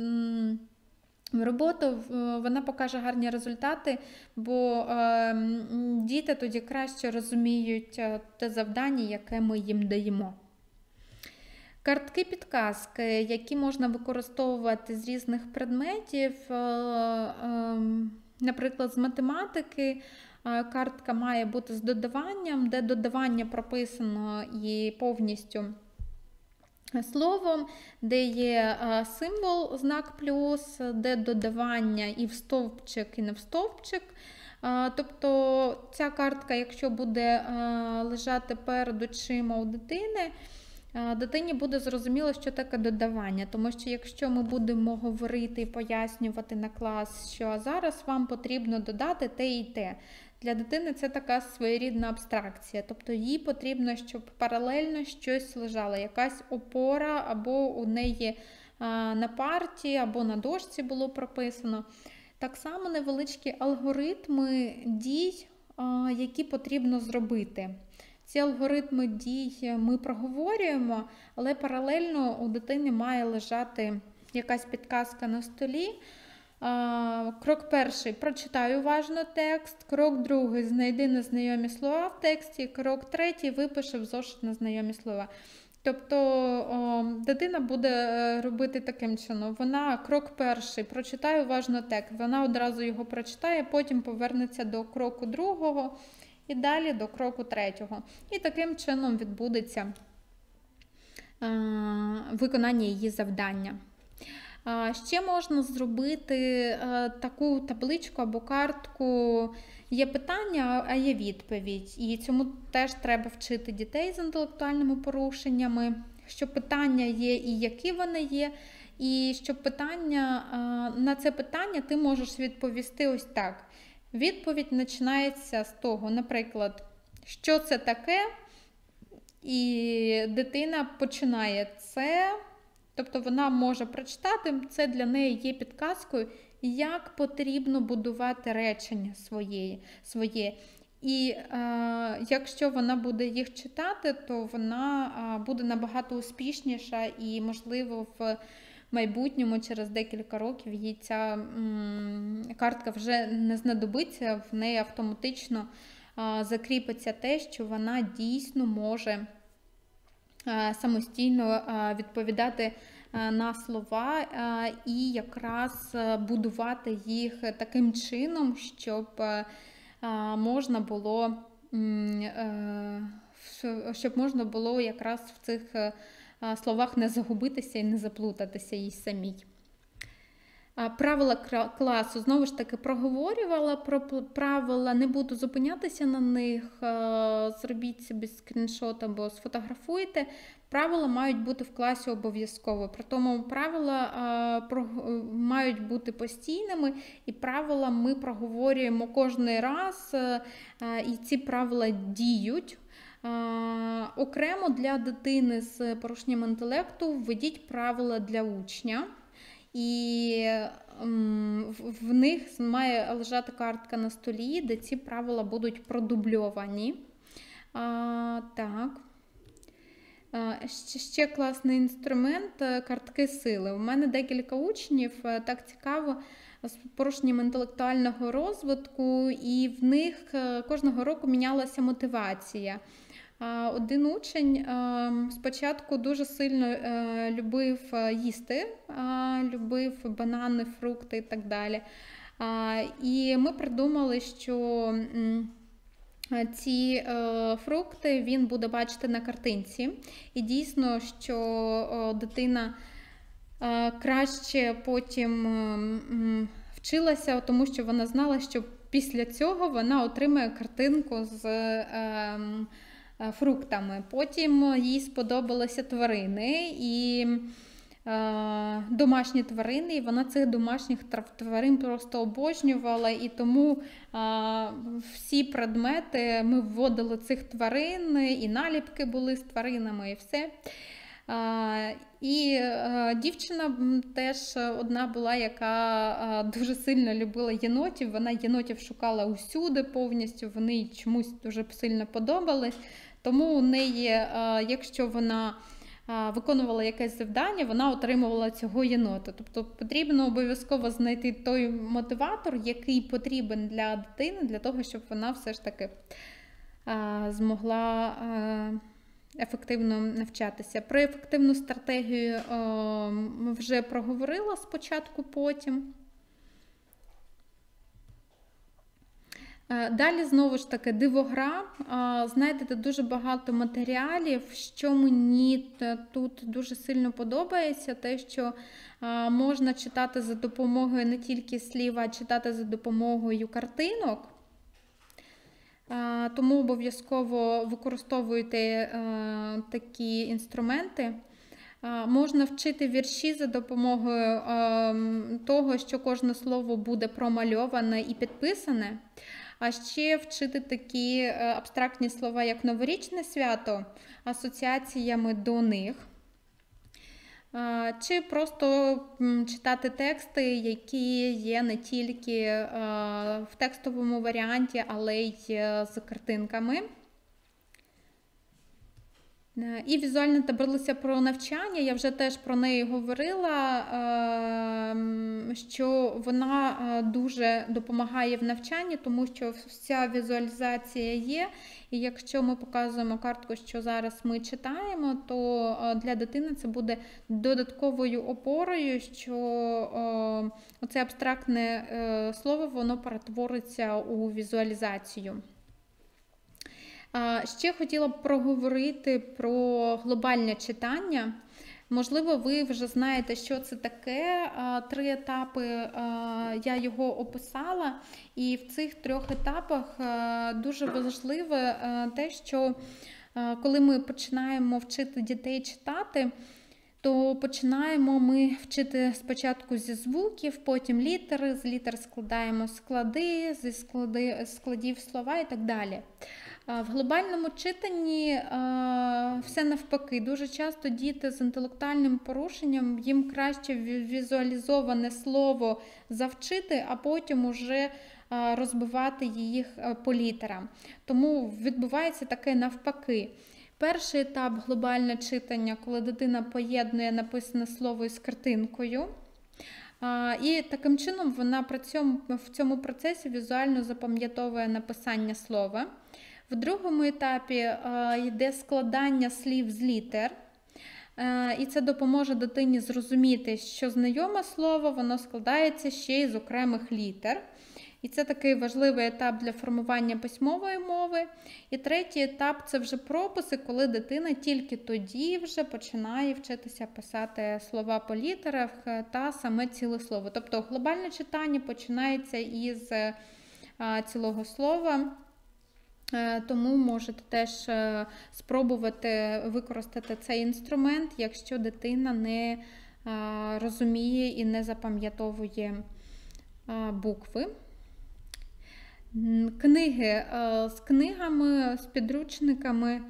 в роботу вона покаже гарні результати, бо е, діти тоді краще розуміють те завдання, яке ми їм даємо. Картки-підказки, які можна використовувати з різних предметів, е, е, наприклад, з математики, е, картка має бути з додаванням, де додавання прописано і повністю словом, де є символ, знак плюс, де додавання і в стовпчик, і не в стовпчик. Тобто ця картка, якщо буде лежати перед очима у дитини, дитині буде зрозуміло, що таке додавання. Тому що якщо ми будемо говорити і пояснювати на клас, що зараз вам потрібно додати те і те, для дитини це така своєрідна абстракція, тобто їй потрібно, щоб паралельно щось лежало, якась опора, або у неї на парті, або на дошці було прописано. Так само невеличкі алгоритми дій, які потрібно зробити. Ці алгоритми дій ми проговорюємо, але паралельно у дитини має лежати якась підказка на столі. Крок перший – прочитай уважно текст. Крок другий – знайди незнайомі слова в тексті. Крок третій – випиши в зошит незнайомі слова. Тобто о, дитина буде робити таким чином. Вона, крок перший – прочитай уважно текст. Вона одразу його прочитає, потім повернеться до кроку другого і далі до кроку третього. І таким чином відбудеться е, виконання її завдання. Ще можна зробити таку табличку або картку. Є питання, а є відповідь. І цьому теж треба вчити дітей з інтелектуальними порушеннями, що питання є і які вони є. І що питання, на це питання ти можеш відповісти ось так. Відповідь починається з того, наприклад, що це таке, і дитина починає це, тобто вона може прочитати, це для неї є підказкою, як потрібно будувати речення своє. своє. І е, якщо вона буде їх читати, то вона е, буде набагато успішніша і, можливо, в майбутньому, через декілька років, їй ця м, картка вже не знадобиться, в неї автоматично е, закріпиться те, що вона дійсно може е, самостійно е, відповідати е, на слова е, і якраз будувати їх таким чином, щоб е, можна було, е, щоб можна було якраз в цих словах не загубитися і не заплутатися їй самій. Правила класу, знову ж таки, проговорювала про правила, не буду зупинятися на них, зробіть собі скріншот або сфотографуйте. Правила мають бути в класі обов'язково, при тому правила мають бути постійними, і правила ми проговорюємо кожен раз, і ці правила діють. Окремо для дитини з порушенням інтелекту введіть правила для учня. І в них має лежати картка на столі, де ці правила будуть продубльовані. А, так. А, ще, ще класний інструмент – картки сили. У мене декілька учнів, так цікаво, з порушенням інтелектуального розвитку, і в них кожного року мінялася мотивація. Один учень спочатку дуже сильно любив їсти, любив банани, фрукти і так далі. І ми придумали, що ці фрукти він буде бачити на картинці. І дійсно, що дитина краще потім вчилася, тому що вона знала, що після цього вона отримає картинку з фруктами. Потім їй сподобалися тварини і е, домашні тварини, і вона цих домашніх тварин просто обожнювала, і тому е, всі предмети ми вводили цих тварин, і наліпки були з тваринами, і все. Е, і е, дівчина теж одна була, яка е, дуже сильно любила єнотів, вона єнотів шукала усюди повністю, вони їй чомусь дуже сильно подобались. Тому у неї, якщо вона виконувала якесь завдання, вона отримувала цього єнота. Тобто потрібно обов'язково знайти той мотиватор, який потрібен для дитини, для того, щоб вона все ж таки змогла ефективно навчатися. Про ефективну стратегію ми вже проговорила спочатку, потім. Далі, знову ж таки, дивогра. Знайдете дуже багато матеріалів. Що мені тут дуже сильно подобається, те, що можна читати за допомогою не тільки слів, а читати за допомогою картинок. Тому обов'язково використовуйте такі інструменти. Можна вчити вірші за допомогою того, що кожне слово буде промальоване і підписане. А ще вчити такі абстрактні слова, як новорічне свято, асоціаціями до них. Чи просто читати тексти, які є не тільки в текстовому варіанті, але й з картинками. І візуальна таблиця про навчання, я вже теж про неї говорила, що вона дуже допомагає в навчанні, тому що вся візуалізація є, і якщо ми показуємо картку, що зараз ми читаємо, то для дитини це буде додатковою опорою, що оце абстрактне слово, воно перетвориться у візуалізацію. Ще хотіла б проговорити про глобальне читання. Можливо, ви вже знаєте, що це таке. Три етапи я його описала, і в цих трьох етапах дуже важливе те, що коли ми починаємо вчити дітей читати, то починаємо ми вчити спочатку зі звуків, потім літери, з літер складаємо склади, зі склади, складів слова і так далі. В глобальному читанні все навпаки. Дуже часто діти з інтелектуальним порушенням, їм краще візуалізоване слово завчити, а потім уже розбивати їх по літерам. Тому відбувається таке навпаки. Перший етап – глобальне читання, коли дитина поєднує написане слово із картинкою. І таким чином вона при цьому, в цьому процесі візуально запам'ятовує написання слова. В другому етапі йде складання слів з літер. І це допоможе дитині зрозуміти, що знайоме слово, воно складається ще й з окремих літер. І це такий важливий етап для формування письмової мови. І третій етап – це вже прописи, коли дитина тільки тоді вже починає вчитися писати слова по літерах та саме ціле слово. Тобто глобальне читання починається із цілого слова, тому можете теж спробувати використати цей інструмент, якщо дитина не розуміє і не запам'ятовує букви. Книги. З книгами, з підручниками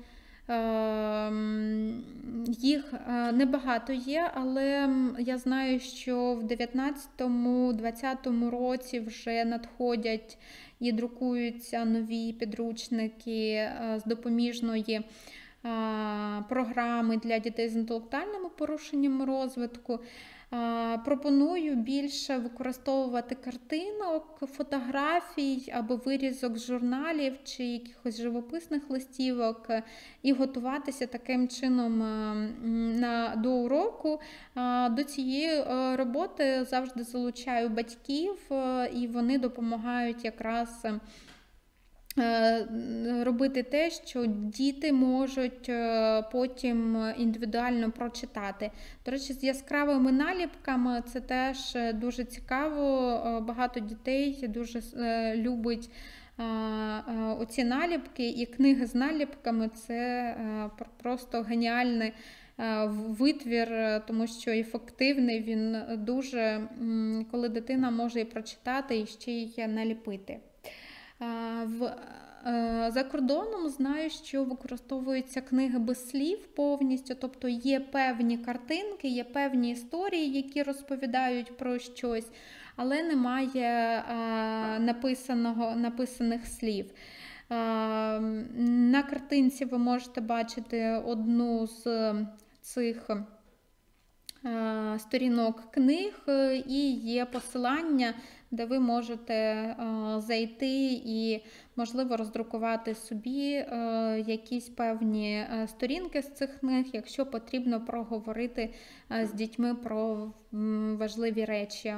їх небагато є, але я знаю, що в дев'ятнадцятому-двадцятому році вже надходять і друкуються нові підручники з допоміжної програми для дітей з інтелектуальними порушеннями розвитку. Пропоную більше використовувати картинок, фотографій або вирізок з журналів чи якихось живописних листівок і готуватися таким чином на, до уроку. До цієї роботи завжди залучаю батьків, і вони допомагають якраз робити те, що діти можуть потім індивідуально прочитати. До речі, з яскравими наліпками це теж дуже цікаво. Багато дітей дуже любить оці наліпки, і книги з наліпками – це просто геніальний витвір, тому що ефективний він дуже, коли дитина може і прочитати, і ще й наліпити. В, за кордоном знаю, що використовуються книги без слів повністю, тобто є певні картинки, є певні історії, які розповідають про щось, але немає написаного, написаних слів. На картинці ви можете бачити одну з цих сторінок книг, і є посилання, де ви можете зайти і, можливо, роздрукувати собі якісь певні сторінки з цих книг, якщо потрібно проговорити з дітьми про важливі речі.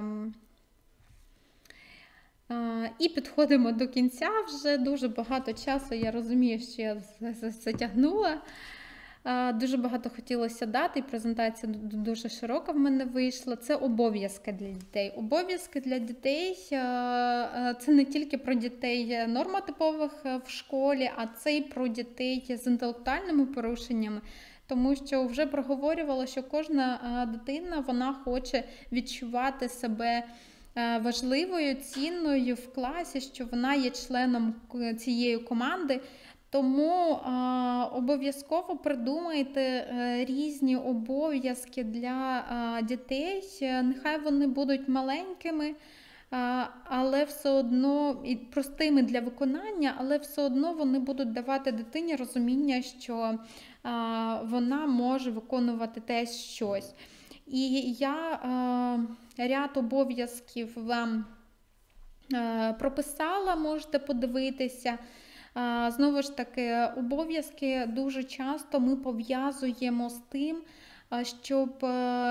І підходимо до кінця, вже дуже багато часу, я розумію, що я затягнула. Дуже багато хотілося дати, і презентація дуже широка в мене вийшла. Це обов'язки для дітей. Обов'язки для дітей – це не тільки про дітей нормотипових в школі, а це і про дітей з інтелектуальними порушеннями. Тому що вже проговорювала, що кожна дитина, вона хоче відчувати себе важливою, цінною в класі, що вона є членом цієї команди. Тому а, обов'язково придумайте а, різні обов'язки для а, дітей. Нехай вони будуть маленькими, а, але все одно і простими для виконання, але все одно вони будуть давати дитині розуміння, що а, вона може виконувати теж щось. І я а, ряд обов'язків вам а, прописала, можете подивитися. Знову ж таки, обов'язки дуже часто ми пов'язуємо з тим, щоб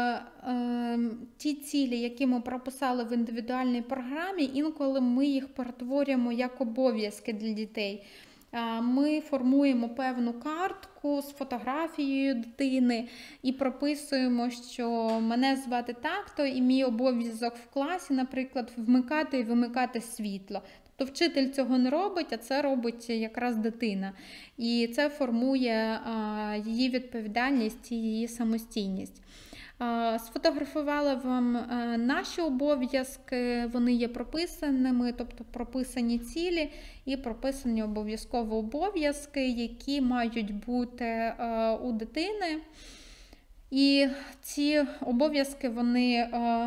ті цілі, які ми прописали в індивідуальній програмі, інколи ми їх перетворюємо як обов'язки для дітей. Ми формуємо певну картку з фотографією дитини і прописуємо, що мене звати так-то, і мій обов'язок в класі, наприклад, вмикати і вимикати світло. Тобто вчитель цього не робить, а це робить якраз дитина. І це формує її відповідальність і її самостійність. Сфотографувала вам наші обов'язки, вони є прописаними, тобто прописані цілі і прописані обов'язково обов'язки, які мають бути у дитини. І ці обов'язки, вони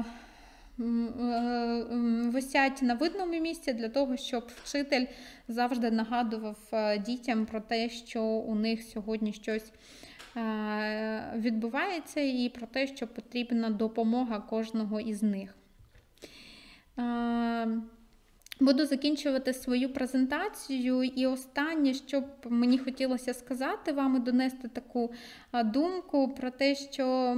висять на видному місці для того, щоб вчитель завжди нагадував дітям про те, що у них сьогодні щось відбувається, і про те, що потрібна допомога кожного із них. Буду закінчувати свою презентацію, і останнє, що б мені хотілося сказати вам і донести таку думку про те, що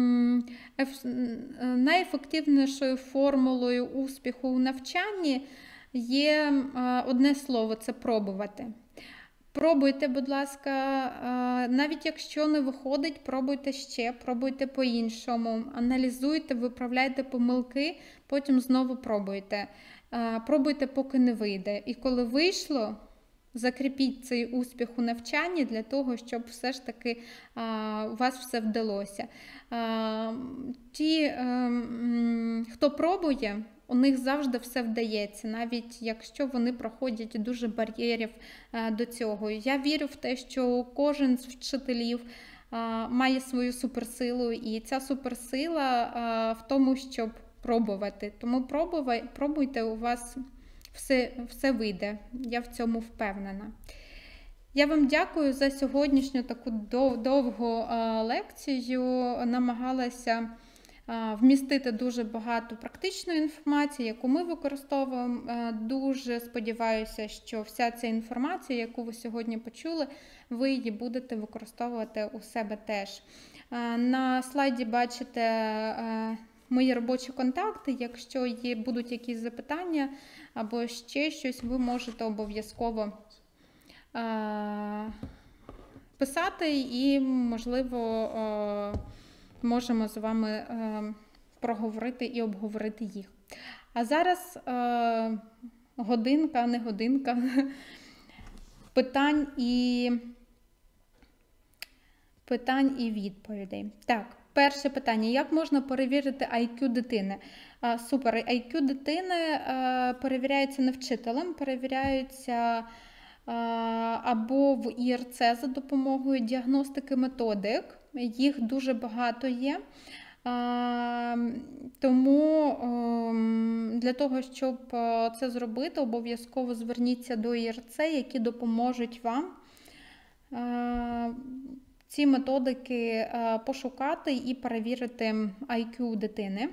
найефективнішою формулою успіху у навчанні є одне слово – це пробувати. Пробуйте, будь ласка, навіть якщо не виходить, пробуйте ще, пробуйте по-іншому, аналізуйте, виправляйте помилки, потім знову пробуйте. Пробуйте, поки не вийде. І коли вийшло, закріпіть цей успіх у навчанні для того, щоб все ж таки у вас все вдалося. Ті, хто пробує, у них завжди все вдається, навіть якщо вони проходять дуже бар'єрів до цього. Я вірю в те, що кожен з вчителів має свою суперсилу, і ця суперсила в тому, щоб пробувати. Тому пробуй, пробуйте, у вас все, все вийде. Я в цьому впевнена. Я вам дякую за сьогоднішню таку дов, довгу лекцію. Намагалася вмістити дуже багато практичної інформації, яку ми використовуємо. Дуже сподіваюся, що вся ця інформація, яку ви сьогодні почули, ви її будете використовувати у себе теж. На слайді бачите мої робочі контакти. Якщо є, будуть якісь запитання або ще щось, ви можете обов'язково писати і, можливо, можемо з вами е, проговорити і обговорити їх. А зараз е, годинка, не годинка питань і, питань і відповідей. Так, перше питання. Як можна перевірити ай к'ю дитини? А, супер. ай к'ю дитини е, перевіряється не вчителем, перевіряється е, або в і ер це за допомогою діагностики методик. Їх дуже багато є, тому для того, щоб це зробити, обов'язково зверніться до і ер це, які допоможуть вам ці методики пошукати і перевірити ай к'ю дитини.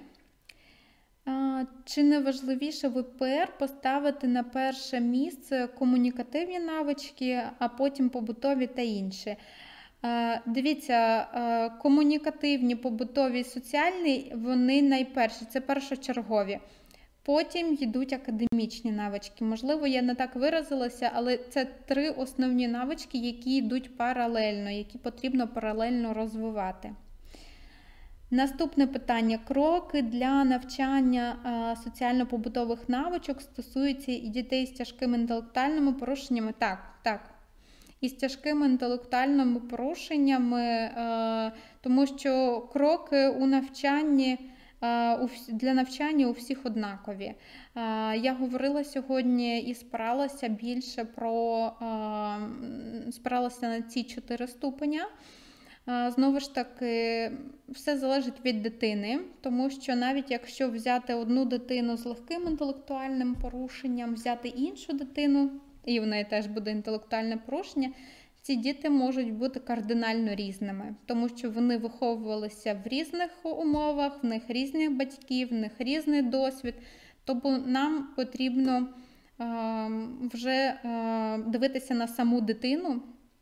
Чи не важливіше в і пе ер поставити на перше місце комунікативні навички, а потім побутові та інші? Дивіться, комунікативні, побутові, соціальні, вони найперші, це першочергові. Потім йдуть академічні навички. Можливо, я не так виразилася, але це три основні навички, які йдуть паралельно, які потрібно паралельно розвивати. Наступне питання. Кроки для навчання соціально-побутових навичок стосуються і дітей з тяжкими інтелектуальними порушеннями? Так, так. І з тяжкими інтелектуальними порушеннями, тому що кроки у навчанні, для навчання у всіх однакові. Я говорила сьогодні і спиралася більше про, спиралася на ці чотири ступеня. Знову ж таки, все залежить від дитини, тому що навіть якщо взяти одну дитину з легким інтелектуальним порушенням, взяти іншу дитину, і в неї теж буде інтелектуальне порушення, ці діти можуть бути кардинально різними, тому що вони виховувалися в різних умовах, в них різні батьки, в них різний досвід. Тобто нам потрібно е, вже е, дивитися на саму дитину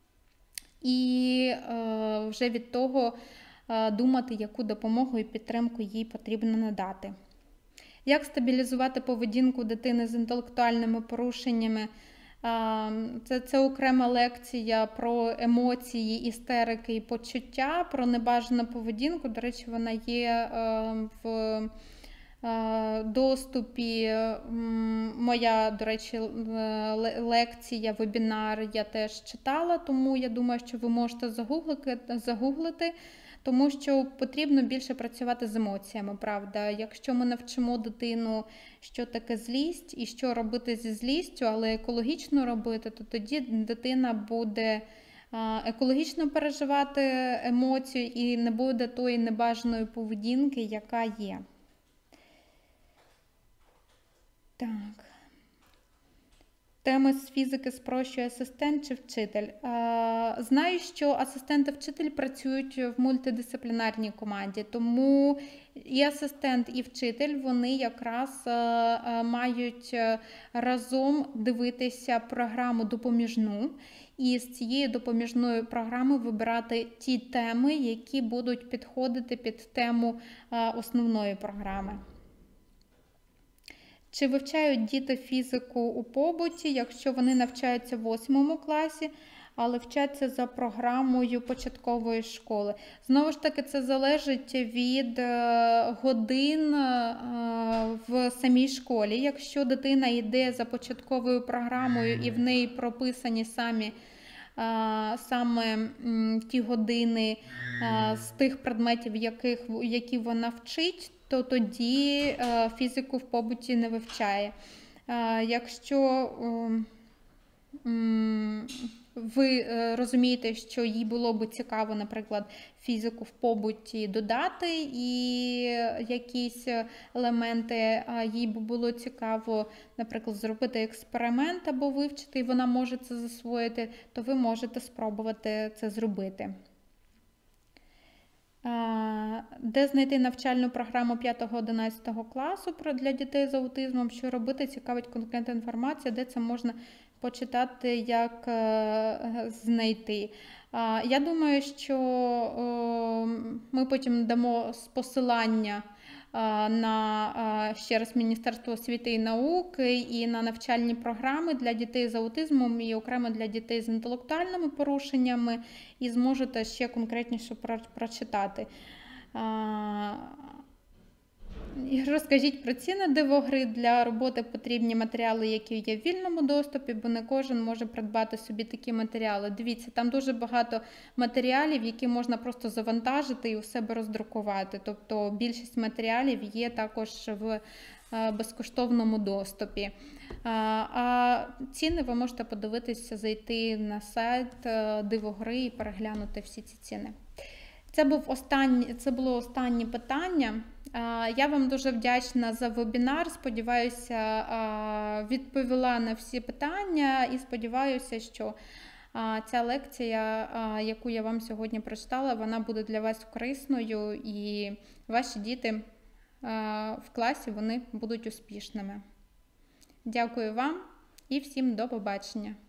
і е, вже від того е, думати, яку допомогу і підтримку їй потрібно надати. Як стабілізувати поведінку дитини з інтелектуальними порушеннями Це, це окрема лекція про емоції, істерики і почуття, про небажану поведінку. До речі, вона є в доступі. Моя, до речі, лекція, вебінар я теж читала, тому я думаю, що ви можете загуглити, загуглити, тому що потрібно більше працювати з емоціями, правда. Якщо ми навчимо дитину, що таке злість і що робити зі злістю, але екологічно робити, то тоді дитина буде екологічно переживати емоцію і не буде тої небажаної поведінки, яка є. Так. Теми з фізики спрощує асистент чи вчитель. Знаю, що асистент і вчитель працюють в мультидисциплінарній команді, тому і асистент, і вчитель, вони якраз мають разом дивитися програму допоміжну і з цієї допоміжної програми вибирати ті теми, які будуть підходити під тему основної програми. Чи вивчають діти фізику у побуті, якщо вони навчаються в восьмому класі, але вчаться за програмою початкової школи? Знову ж таки, це залежить від годин в самій школі. Якщо дитина йде за початковою програмою і в неї прописані самі саме ті години з тих предметів, яких, які вона вчить, то тоді фізику в побуті не вивчає. Якщо ви розумієте, що їй було б цікаво, наприклад, фізику в побуті додати і якісь елементи, їй б було цікаво, наприклад, зробити експеримент або вивчити, і вона може це засвоїти, то ви можете спробувати це зробити. Де знайти навчальну програму п'ятого-одинадцятого класу для дітей з аутизмом, що робити, цікавить конкретна інформація, де це можна почитати, як знайти. Я думаю, що ми потім дамо посилання на, ще раз, Міністерство освіти і науки і на навчальні програми для дітей з аутизмом і окремо для дітей з інтелектуальними порушеннями, і зможете ще конкретніше прочитати. Розкажіть про ціни дивогри. Для роботи потрібні матеріали, які є в вільному доступі, бо не кожен може придбати собі такі матеріали. Дивіться, там дуже багато матеріалів, які можна просто завантажити і у себе роздрукувати. Тобто більшість матеріалів є також в безкоштовному доступі. А ціни ви можете подивитися, зайти на сайт Дивогри і переглянути всі ці ціни. Це, був останні, це було останнє питання. Я вам дуже вдячна за вебінар. Сподіваюся, відповіла на всі питання і сподіваюся, що ця лекція, яку я вам сьогодні прочитала, вона буде для вас корисною і ваші діти в класі, вони будуть успішними. Дякую вам і всім до побачення.